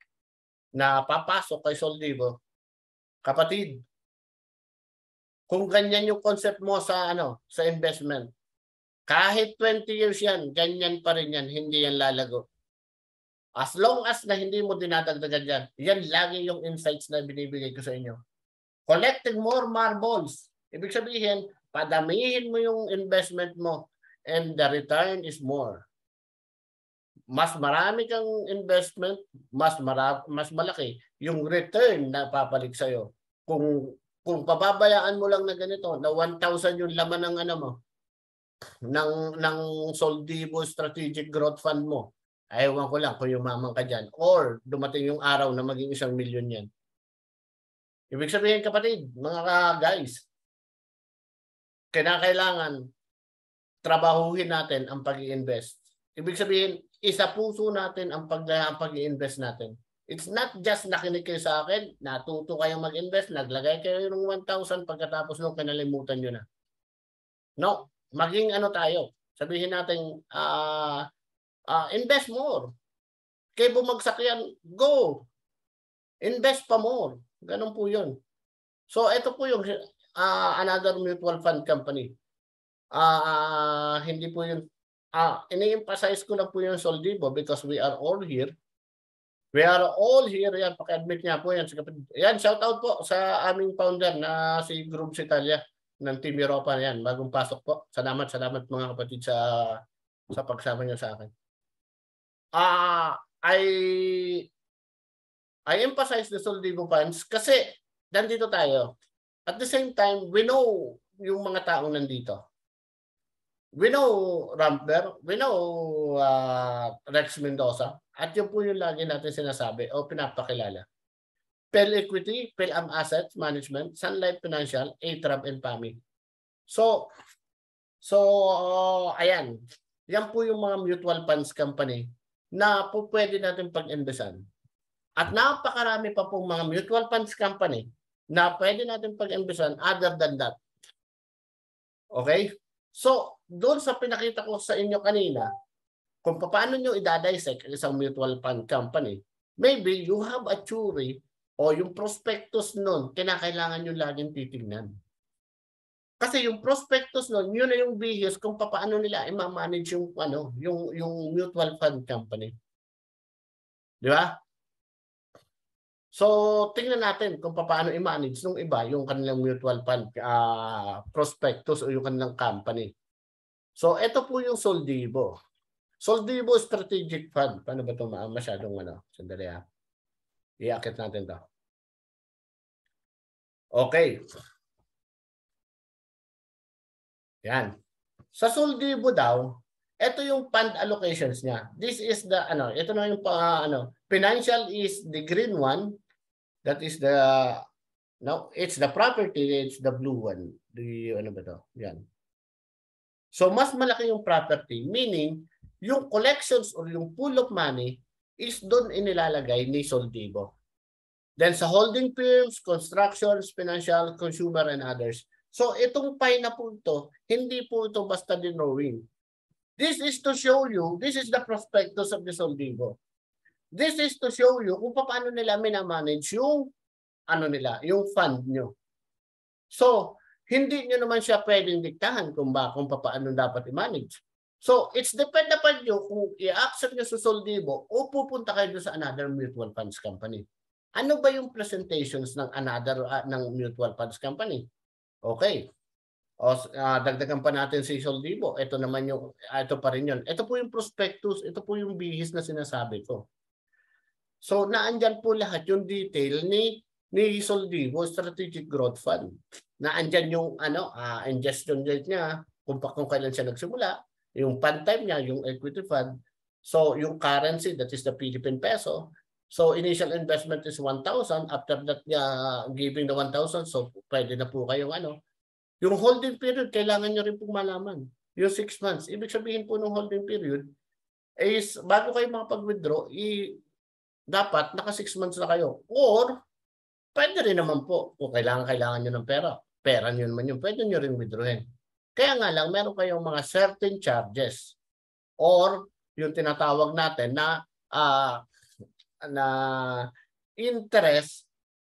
na papasok kay Soldibo. Kapatid, kung ganyan yung concept mo sa ano sa investment, kahit twenty years yan, ganyan pa rin yan, hindi yan lalago. As long as na hindi mo dinadagdagan yan, yan lagi yung insights na binibigay ko sa inyo. Collecting more marbles. Ibig sabihin, padamihin mo yung investment mo and the return is more. Mas marami kang investment, mas mara mas malaki yung return na papalit sa'yo. Kung kung pababayaan mo lang na ganito, na one thousand yung laman ng ano mo, ng ng Soldibo Strategic Growth Fund mo, ayaw ko lang kung yumaman ka dyan or dumating yung araw na maging isang milyon yan. Ibig sabihin kapatid, mga guys, kinakailangan trabahuhin natin ang pag-i-invest. Ibig sabihin, isa puso natin ang pag-i-invest natin. It's not just nakinig kayo sa akin, natuto kayong mag-invest, naglagay kayo ng one thousand pagkatapos nung kinalimutan nyo na. No, maging ano tayo, sabihin natin, uh, uh, invest more. Kaya bumagsak yan, go! Invest pa more. Ganun po yun. So, ito po yung uh, another mutual fund company. Uh, hindi po yun, uh, ini-emphasize ko lang po yung Soldibo because we are all here. We are all here. Yan, paki-admit niya po yan. Yan, shout out po sa aming founder na si Group Italia ng Team Europa. Yan, bagong pasok po. Salamat, salamat mga kapatid sa sa pagsama niyo sa akin. Ah, uh, I I emphasize the Soldibo funds kasi nandito tayo. At the same time, we know yung mga taong nandito. We know Ramper, we know uh, Rex Mendoza, at yun po yung lagi natin sinasabi o pinapakilala. P E L Equity, P E L A M Assets Management, Sun Life Financial, A-Trab and P A M I. So, so uh, ayan, yan po yung mga mutual funds company na po pwede natin pag-investan. At napakarami pa pong mga mutual funds company na pwede natin pag-investan other than that. Okay? So, doon sa pinakita ko sa inyo kanina, kung paano nyo i-dissect isang mutual fund company, maybe you have a theory o yung prospectus nun, kinakailangan nyo laging titignan. Kasi yung prospectus nun, yun na yung bihis kung paano nila i-manage yung, ano, yung, yung mutual fund company. Di ba? So, tingnan natin kung paano i-manage ng iba yung kanilang mutual fund uh, prospectus o yung kanilang company. So, ito po yung Soldibo. Soldibo Strategic Fund. Paano ba ito masyadong ano? Sandali ha. I-akit natin ito. Okay. Yan. Sa Soldibo daw, ito yung fund allocations niya. This is the ano, ito na yung pa, ano, financial is the green one. That is the no, it's the property, it's the blue one. The ano ba to? Yan. So mas malaki yung property, meaning yung collections or yung pool of money is doon inilalagay ni Soldibo. Then sa holding firms, constructions, financial, consumer, and others. So itong pie na po ito, hindi po ito basta dinowing. This is to show you, this is the prospectus of the Soldibo. This is to show you kung paano nila minamanage yung ano nila, yung fund nyo. So, hindi nyo naman siya pwedeng diktahan kung ba, kung paano dapat i-manage. So, it's depend upon nyo kung i-accept nyo sa Soldibo o pupunta kayo sa another mutual funds company. Ano ba yung presentations ng another uh, ng mutual funds company? Okay. O uh, dagdagan pa natin si Soldibo. Ito naman yung uh, ito pa rin yun. Ito po yung prospectus, ito po yung bihis na sinasabi ko. So naandyan po lahat yung detail ni ni Soldibo Strategic Growth Fund. Naandyan yung ano, uh, ingestion rate niya, kung pa kung kailan siya nagsimula, yung fund time niya, yung equity fund. So yung currency, that is the Philippine peso. So initial investment is one thousand. After that niya uh, giving the one thousand, so pwede na po kayong ano. Yung holding period, kailangan nyo rin pong malaman. Yung six months. Ibig sabihin po ng holding period is bago kayo makapag-withdraw, i dapat naka six months na kayo. Or pwede rin naman po kung kailangan kailangan nyo ng pera. Pera nyo naman yung pwede nyo rin withdrawin. Kaya nga lang, meron kayong mga certain charges or yung tinatawag natin na uh, na interest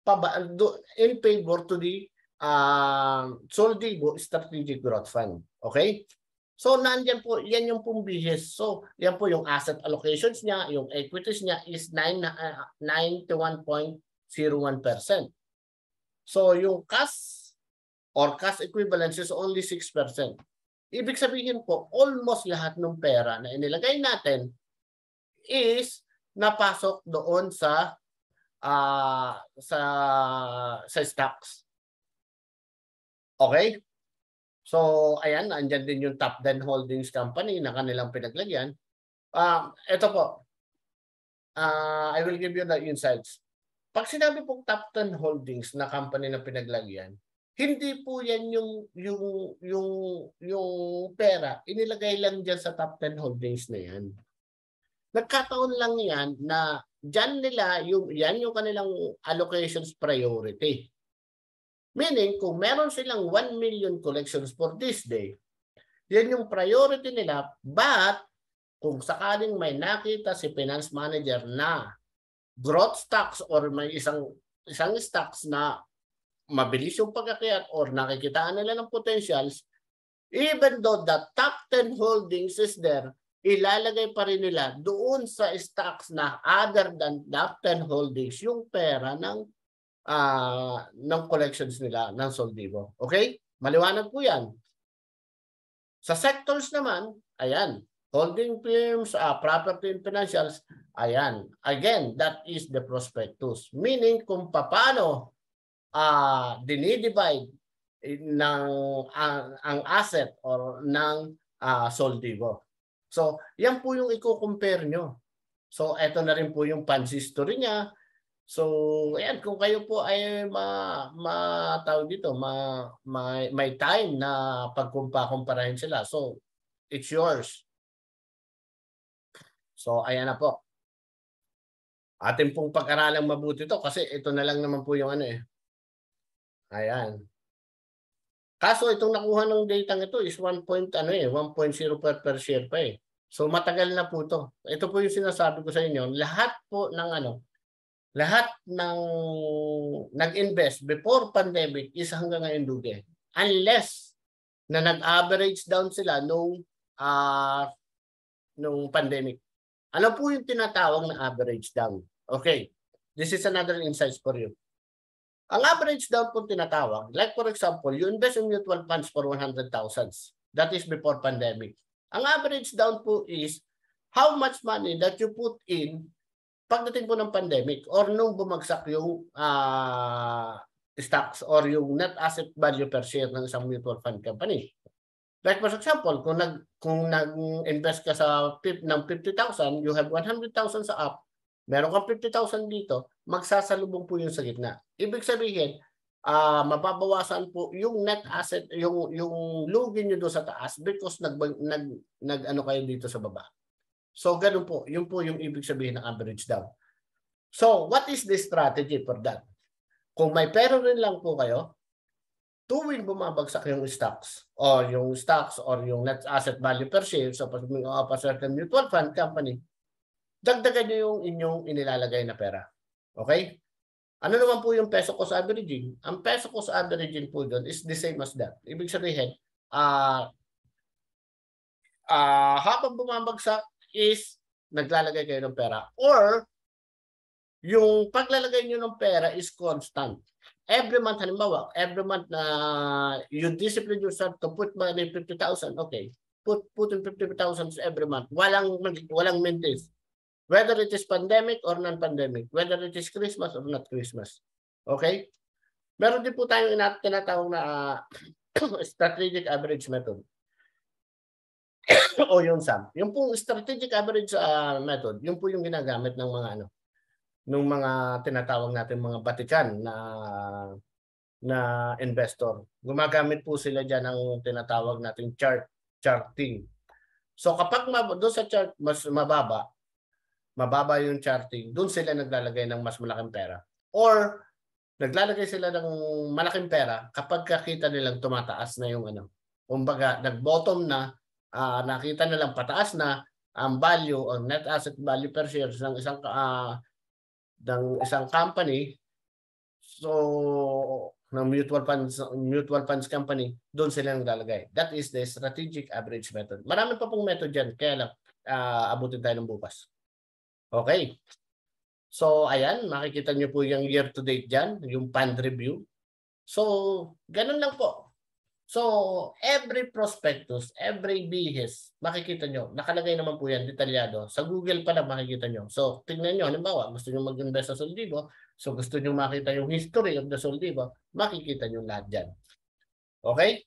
in favor to the uh, Soldibo Strategic Growth Fund. Okay? So, nandiyan po, yan yung pong bihis. So, yan po yung asset allocations niya, yung equities niya is ninety-one point zero one percent. So, yung cash or cash equivalence is only six percent. Ibig sabihin po, almost lahat ng pera na inilagay natin is napasok doon sa uh, sa sa stocks. Okay? So, ayan, andyan din yung top ten holdings company na kanilang pinaglagyan. Uh, ito po, uh, I will give you the insights. Pag sinabi pong top ten holdings na company na pinaglagyan, hindi po yan yung, yung, yung, yung pera, inilagay lang dyan sa top ten holdings na yan. Nagkataon lang yan na dyan nila, yung, yan yung kanilang allocations priority. Meaning, kung meron silang one million collections for this day, yan yung priority nila. But, kung sakaling may nakita si finance manager na growth stocks or may isang, isang stocks na mabilis yung pagkakyat or nakikitaan nila ng potentials, even though the top ten holdings is there, ilalagay pa rin nila doon sa stocks na other than top ten holdings yung pera ng uh, ng collections nila ng Soldibo. Okay? Maliwanag po yan. Sa sectors naman, ayan, holding firms, uh, property and financials, ayan. Again, that is the prospectus. Meaning kung paano uh, dinidivide ng uh, ang asset or ng uh, Soldibo. So, yan po yung i-compare nyo. So, eto na rin po yung funds history niya. So, ayan, kung kayo po ay ma, ma tawag dito, ma, ma, may time na pagkumpa-kumparahin sila. So, it's yours. So, ayan na po. Atin pong pag-aralang mabuti to kasi ito na lang naman po yung ano eh. Ayan. Kaso itong nakuha ng data ito is one point ano eh, one point zero per, per share pa eh. So matagal na po to. Ito po yung sinasabi ko sa inyo, lahat po ng ano, lahat ng nag-invest before pandemic is hanggang ngayon dugi. Unless na nag-average down sila nung uh, nung pandemic. Ano po yung tinatawag na average down? Okay. This is another insights for you. Ang average down po tinatawag, like for example, you invest in mutual funds for one hundred thousand. That is before pandemic. Ang average down po is how much money that you put in pagdating po ng pandemic or nung bumagsak yung uh, stocks or yung net asset value per share ng isang mutual fund company. Like for example, kung nag kung nag-invest ka sa pip ng fifty thousand, you have one hundred thousand sa up, meron kang fifty thousand dito, magsasalubong po yung sa gitna. Ibig sabihin, ah mababawasan po yung net asset, yung yung lugi niyo doon sa taas because nag nag, nag ano kayo dito sa baba. So ganun po, yun po yung ibig sabihin ng average down. So what is the strategy for that? Kung may pera rin lang po kayo, tuwing bumabagsak yung stocks or yung stocks or yung net asset value per share sa so, uh, certain mutual fund company, dagdagan nyo yung inyong inilalagay na pera. Okay? Ano naman po yung peso cost averaging? Ang peso cost averaging po doon is the same as that. Ibig sabihin, uh, uh, habang bumabagsak is naglalagay kayo ng pera. Or, yung paglalagay nyo ng pera is constant. Every month, halimbawa, every month na you discipline yourself to put money fifty thousand, okay. Put, put in fifty thousand every month. Walang, walang maintenance. Whether it is pandemic or non-pandemic. Whether it is Christmas or not Christmas. Okay? Meron din po tayong tinatawag na uh, strategic average method. O yung S A M. Yung po strategic average uh, method, yung po yung ginagamit ng mga ano, ng mga tinatawag natin mga batikan na na investor. Gumagamit po sila diyan ng tinatawag nating chart charting. So kapag doon sa chart mas mababa, mababa yung charting, doon sila naglalagay ng mas malaking pera. Or naglalagay sila ng malaking pera kapag kakita nilang tumataas na yung ano. Kumbaga nag-bottom na, uh, nakita nilang pataas na ang value or net asset value per share ng isang uh, ng isang company, so ng mutual funds mutual funds company, doon sila naglalagay. That is the strategic average method. Marami pa pong method diyan, kaya lang uh, abutin tayo ng bukas. Okay. So ayan, makikita niyo po yung year to date diyan, yung fund review. So ganun lang po. So, every prospectus, every B I S, makikita nyo. Nakalagay naman po yan, detalyado. Sa Google pa lang makikita nyo. So, tingnan nyo, halimbawa, gusto nyo mag-invest sa Soldivo, so gusto nyo makita yung history of the Soldivo, makikita nyo lahat dyan. Okay?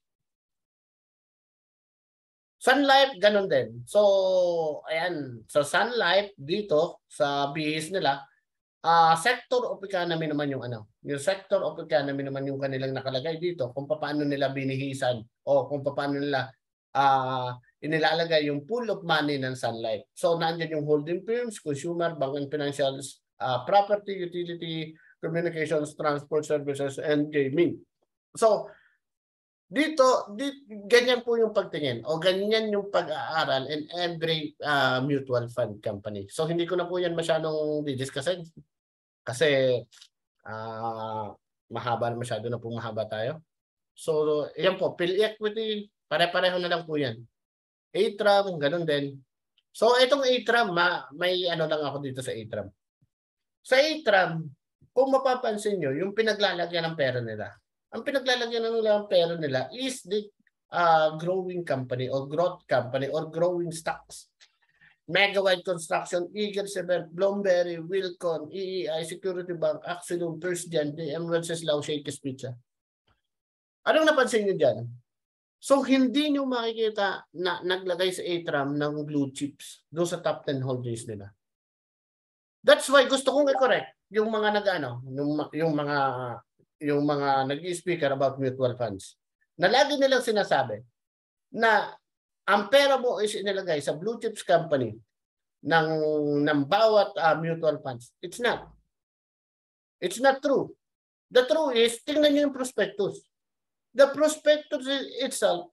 Sun Life, ganun din. So, ayan, sa Sun Life, dito, sa B I S nila, Uh, sector of economy naman yung ano. Yung sector of economy naman yung kanilang nakalagay dito kung paano nila binihisan o kung paano nila uh, inilalagay yung pool of money ng Sun Life. So nandiyan yung holding firms, consumer, bank and financials, uh, property, utility, communications, transport services, and gaming. So dito, dito, ganyan po yung pagtingin o ganyan yung pag-aaral in every uh, mutual fund company. So hindi ko na po yan masyadong didiscuss kasi uh, mahaba na masyado na po mahaba tayo. So yan po, P H L equity, pare-pareho na lang po yan. A T R A M, ganun din. So itong A T R A M, ma, may ano lang ako dito sa A T R A M. Sa A T R A M, kung mapapansin nyo, yung pinaglalagyan ng pera nila, ang pinaglalagyan ng nila ng pera nila is the uh, growing company or growth company or growing stocks. Megawide Construction, Eagle Cement, Bloomberry, Wilcon, E E I, Security Bank, Axelum, First Gen, D M Wenceslao, Shakey's Pizza. Anong napansin nyo dyan? So, hindi nyo makikita na naglagay sa A T R A M ng blue chips doon sa top ten holdings nila. That's why gusto kong i-correct yung mga nag-ano, yung, yung mga yung mga nag-i-speaker about mutual funds. Na lagi nilang sinasabi na ang pera mo is inilagay sa blue chips company ng, ng bawat uh, mutual funds. It's not. It's not true. The true is, tingnan nyo yung prospectus. The prospectus itself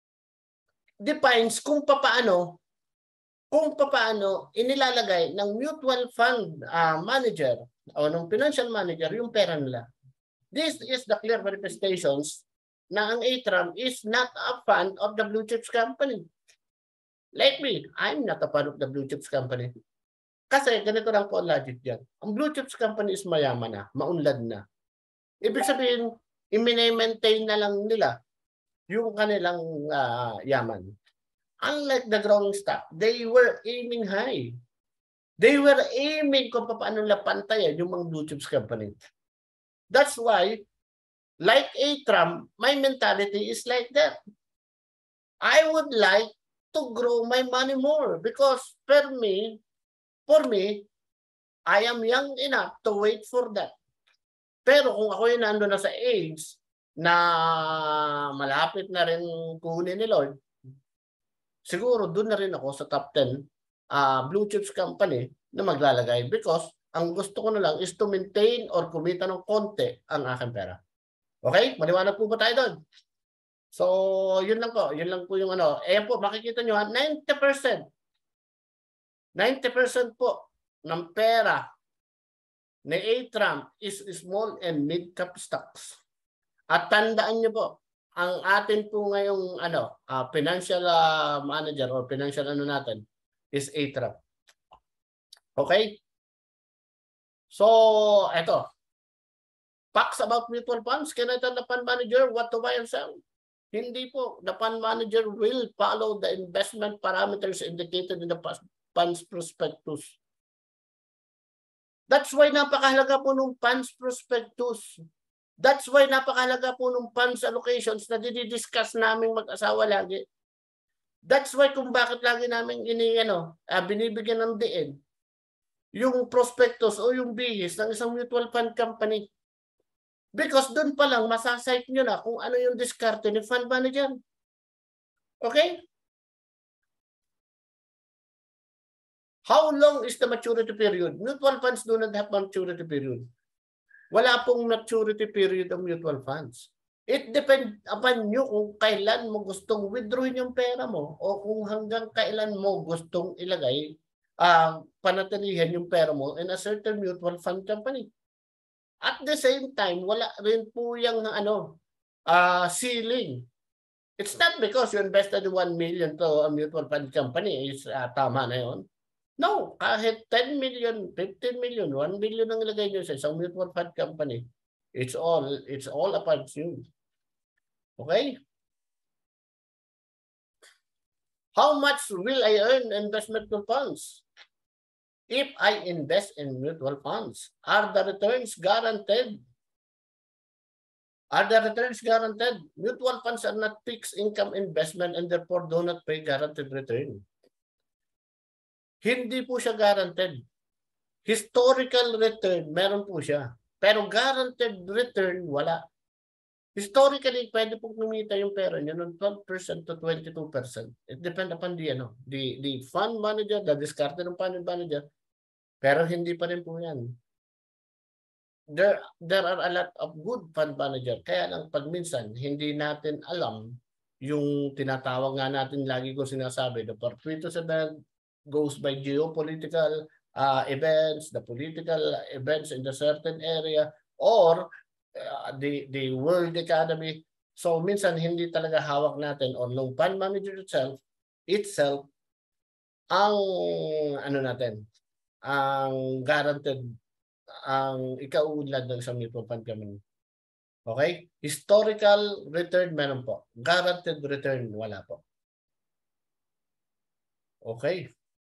defines kung papaano kung papaano inilalagay ng mutual fund uh, manager o ng financial manager yung pera nila. This is the clear manifestations na ang A T R A M is not a fund of the blue chips company. Like me, I'm not a fund of the blue chips company. Kasi ganito lang po ang logic dyan. Ang blue chips company is mayaman na, maunlad na. Ibig sabihin, i-maintain na lang nila yung kanilang uh, yaman. Unlike the growing stock, they were aiming high. They were aiming kung paano nila pantayan yung mga blue chips company. That's why, like A-Tram, my mentality is like that. I would like to grow my money more because for me, for me, I am young enough to wait for that. Pero kung ako yung nando na sa age na malapit na rin kunin ni Lord, siguro doon na rin ako sa top ten uh, blue chips company na maglalagay because ang gusto ko na lang is to maintain or kumita ng konti ang aking pera. Okay? Maliwanag po ba tayo doon? So, yun lang po. Yun lang po yung ano. Ayan po, makikita nyo ha, ninety percent. ninety percent po ng pera ni A-Tram is small and mid-cap stocks. At tandaan nyo po, ang atin po ngayong ano, uh, financial uh, manager or financial ano natin is A-Tram. Okay? So, eto. Facts about mutual funds. Can I tell the fund manager what to buy and sell? Hindi po. The fund manager will follow the investment parameters indicated in the funds prospectus. That's why napakahalaga po ng funds prospectus. That's why napakahalaga po ng funds allocations na didiscuss namin mag-asawa lagi. That's why kung bakit lagi namin ini, ano, uh, binibigyan ng diin yung prospectus o yung bihis ng isang mutual fund company. Because doon pa lang masasite nyo na kung ano yung diskarte ni fund manager. Okay? How long is the maturity period? Mutual funds do not have maturity period. Wala pong maturity period ang mutual funds. It depends upon you kung kailan mo gustong withdrawin yung pera mo o kung hanggang kailan mo gustong ilagay, uh, panatilihan yung pera mo in a certain mutual fund company. At the same time, wala rin po yung ano, uh, ceiling. It's not because you invested one million to a mutual fund company is uh, tama na yun. No, kahit ten million, fifteen million, one billion ang ilagay nyo sa isang mutual fund company, it's all, it's all upon you. Okay? How much will I earn investment funds? If I invest in mutual funds, are the returns guaranteed? Are the returns guaranteed? Mutual funds are not fixed income investment and therefore do not pay guaranteed return. Hindi po siya guaranteed. Historical return, meron po siya. Pero guaranteed return, wala. Historically, pwede pong kumita yung pera niyo ng twelve percent to twenty-two percent. It depends upon the, ano, the, the fund manager, the discard ng fund manager. Pero hindi pa rin po yan. There, there are a lot of good fund manager. Kaya lang pag minsan, hindi natin alam yung tinatawag nga natin, lagi ko sinasabi, the fortuitous event goes by geopolitical uh, events, the political events in the certain area, or uh, the, the world economy. So minsan hindi talaga hawak natin or ng fund manager itself, itself ang ano natin, ang guaranteed, ang ikauunlad ng isang mutual fund company. Okay? Historical return meron po. Guaranteed return wala po. Okay.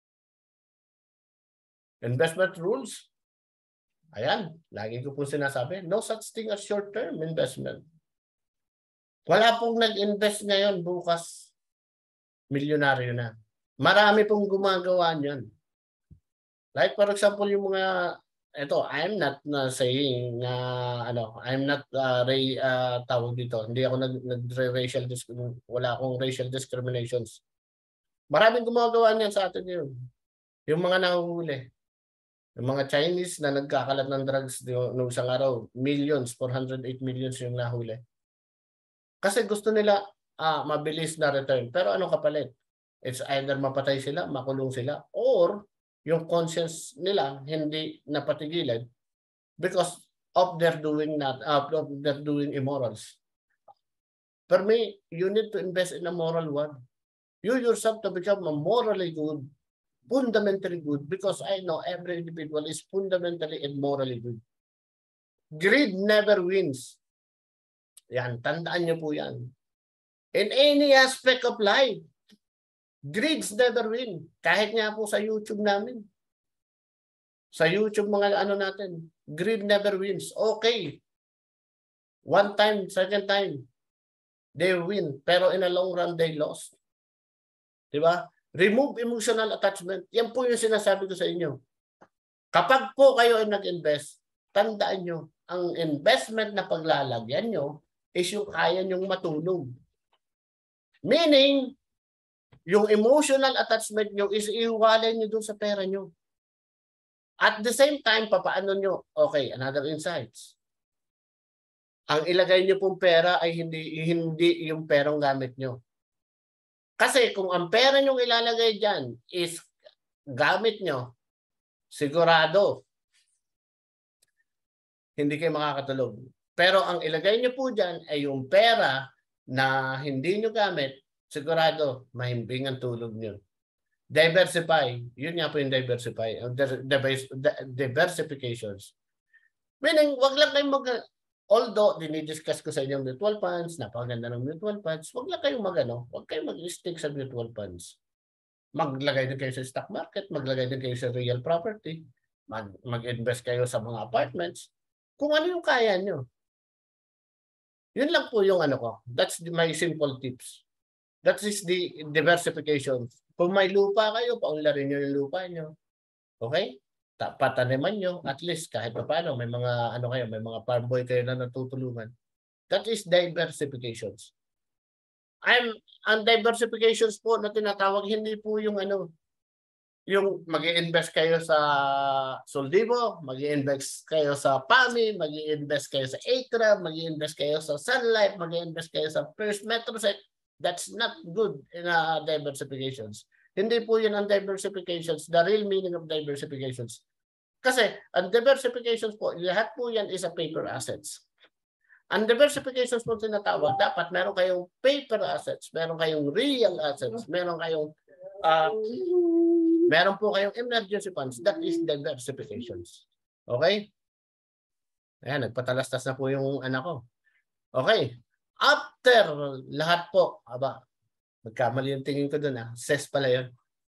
Investment rules. Ayan, lagi ko po sinasabi, no such thing as short-term investment. Wala pong nag-invest ngayon, bukas, milyonaryo na. Marami pong gumagawa niyan. Like for example, yung mga, ito, I'm not na uh, saying na, uh, ano, I'm not uh, ray, uh, tawag dito. Hindi ako nag-racial, nag wala akong racial discriminations. Maraming gumagawa niyan sa atin yun. Yung mga nahuhuli. Yung mga Chinese na nagkakalat ng drugs noong isang araw, millions, four hundred eight millions yung nahuli. Kasi gusto nila ah, mabilis na return. Pero anong kapalit? It's either mapatay sila, makulong sila, or yung conscience nila hindi napatigilan because of their doing not, uh, of their doing immorals. For me, you need to invest in a moral one. You yourself to become a morally good, fundamentally good, because I know every individual is fundamentally and morally good. Greed never wins. Yan, tandaan niyo po yan. In any aspect of life, greeds never win. Kahit nga po sa YouTube namin. Sa YouTube mga ano natin, greed never wins. Okay. One time, second time, they win. Pero in a long run, they lost. Diba? Remove emotional attachment. Yan po yung sinasabi ko sa inyo. Kapag po kayo ay nag-invest, tandaan nyo, ang investment na paglalagyan nyo is yung kaya nyong matulog. Meaning, yung emotional attachment nyo is iwalay nyo dun sa pera nyo. At the same time, papaano nyo? Okay, another insights. Ang ilagay nyo pong pera ay hindi, hindi yung perang gamit nyo. Kasi kung ang pera nyo ilalagay dyan is gamit nyo, sigurado, hindi kayo makakatulog. Pero ang ilagay nyo po dyan ay yung pera na hindi nyo gamit, sigurado, mahimbing ang tulog nyo. Diversify. Yun nga po yung diversify. Diversifications. Meaning, wag lang kayong mag... Although, dinidiscuss ko sa inyo mutual funds, napakaganda ng mutual funds, wag lang kayong mag-ano, wag kayong mag-stick sa mutual funds. Maglagay din kayo sa stock market, maglagay din kayo sa real property, mag- mag-invest kayo sa mga apartments, kung ano yung kaya nyo. Yun lang po yung ano ko. That's the, my simple tips. That is the diversification. Kung may lupa kayo, paunlarin nyo yung lupa nyo. Okay? Pataniman nyo, at least kahit pa paano, may mga ano kayo, may mga farm boy kayo na natutulungan. That is diversifications. I'm ang diversifications po na tinatawag, hindi po yung ano, yung mag-i-invest kayo sa Soldivo, mag-i-invest kayo sa P A M I, mag-i-invest kayo sa Acra, mag-i-invest kayo sa Sun Life, mag-i-invest kayo sa First Metrosec. That's not good in uh, diversifications. Hindi po yun ang diversifications, the real meaning of diversifications. Kasi ang diversifications po, lahat po yan is a paper assets. Ang diversifications po tinatawag, dapat meron kayong paper assets, meron kayong real assets, meron kayong uh, meron po kayong emergency funds. That is diversifications. Okay? Ayan, nagpatalastas na po yung anak ko. Okay. After lahat po, aba, magkamali yung tingin ko dun ah. S E S pala yun.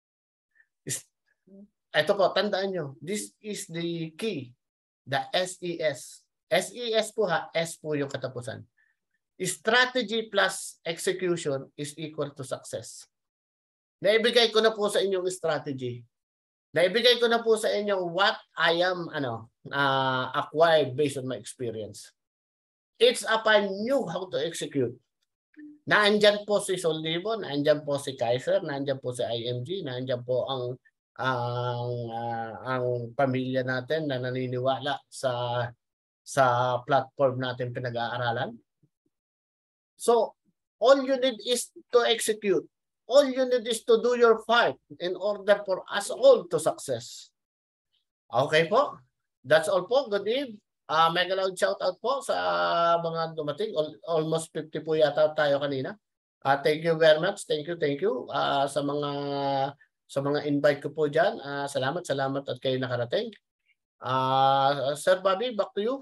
Ito po, tandaan nyo. This is the key. The S E S. S E S po ha, S po yung katapusan. Strategy plus execution is equal to success. Naibigay ko na po sa inyong strategy. Naibigay ko na po sa inyo what I am ano uh, acquired based on my experience. It's upon you how to execute. Naandyan po si Soldivo, naandyan po si Kaiser, naandyan po si I M G, naandyan po ang ang uh, ang pamilya natin na naniniwala sa sa platform natin pinag-aaralan. So, all you need is to execute. All you need is to do your part in order for us all to success. Okay po? That's all po. Good evening. Uh, mega loud shout out po sa mga dumating. All, almost fifty po yata tayo kanina. Uh, thank you very much. Thank you, thank you uh, sa mga sa mga invite ko po dyan. Uh, salamat, salamat at kayo nakarating. Uh, Sir Bobby, back to you.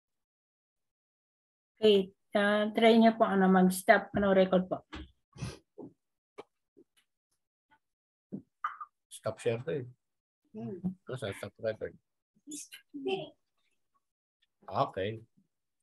Okay. Uh, try niyo po ano, mag-stop ano, record po. Stop share to eh. Hmm. Stop record. Okay.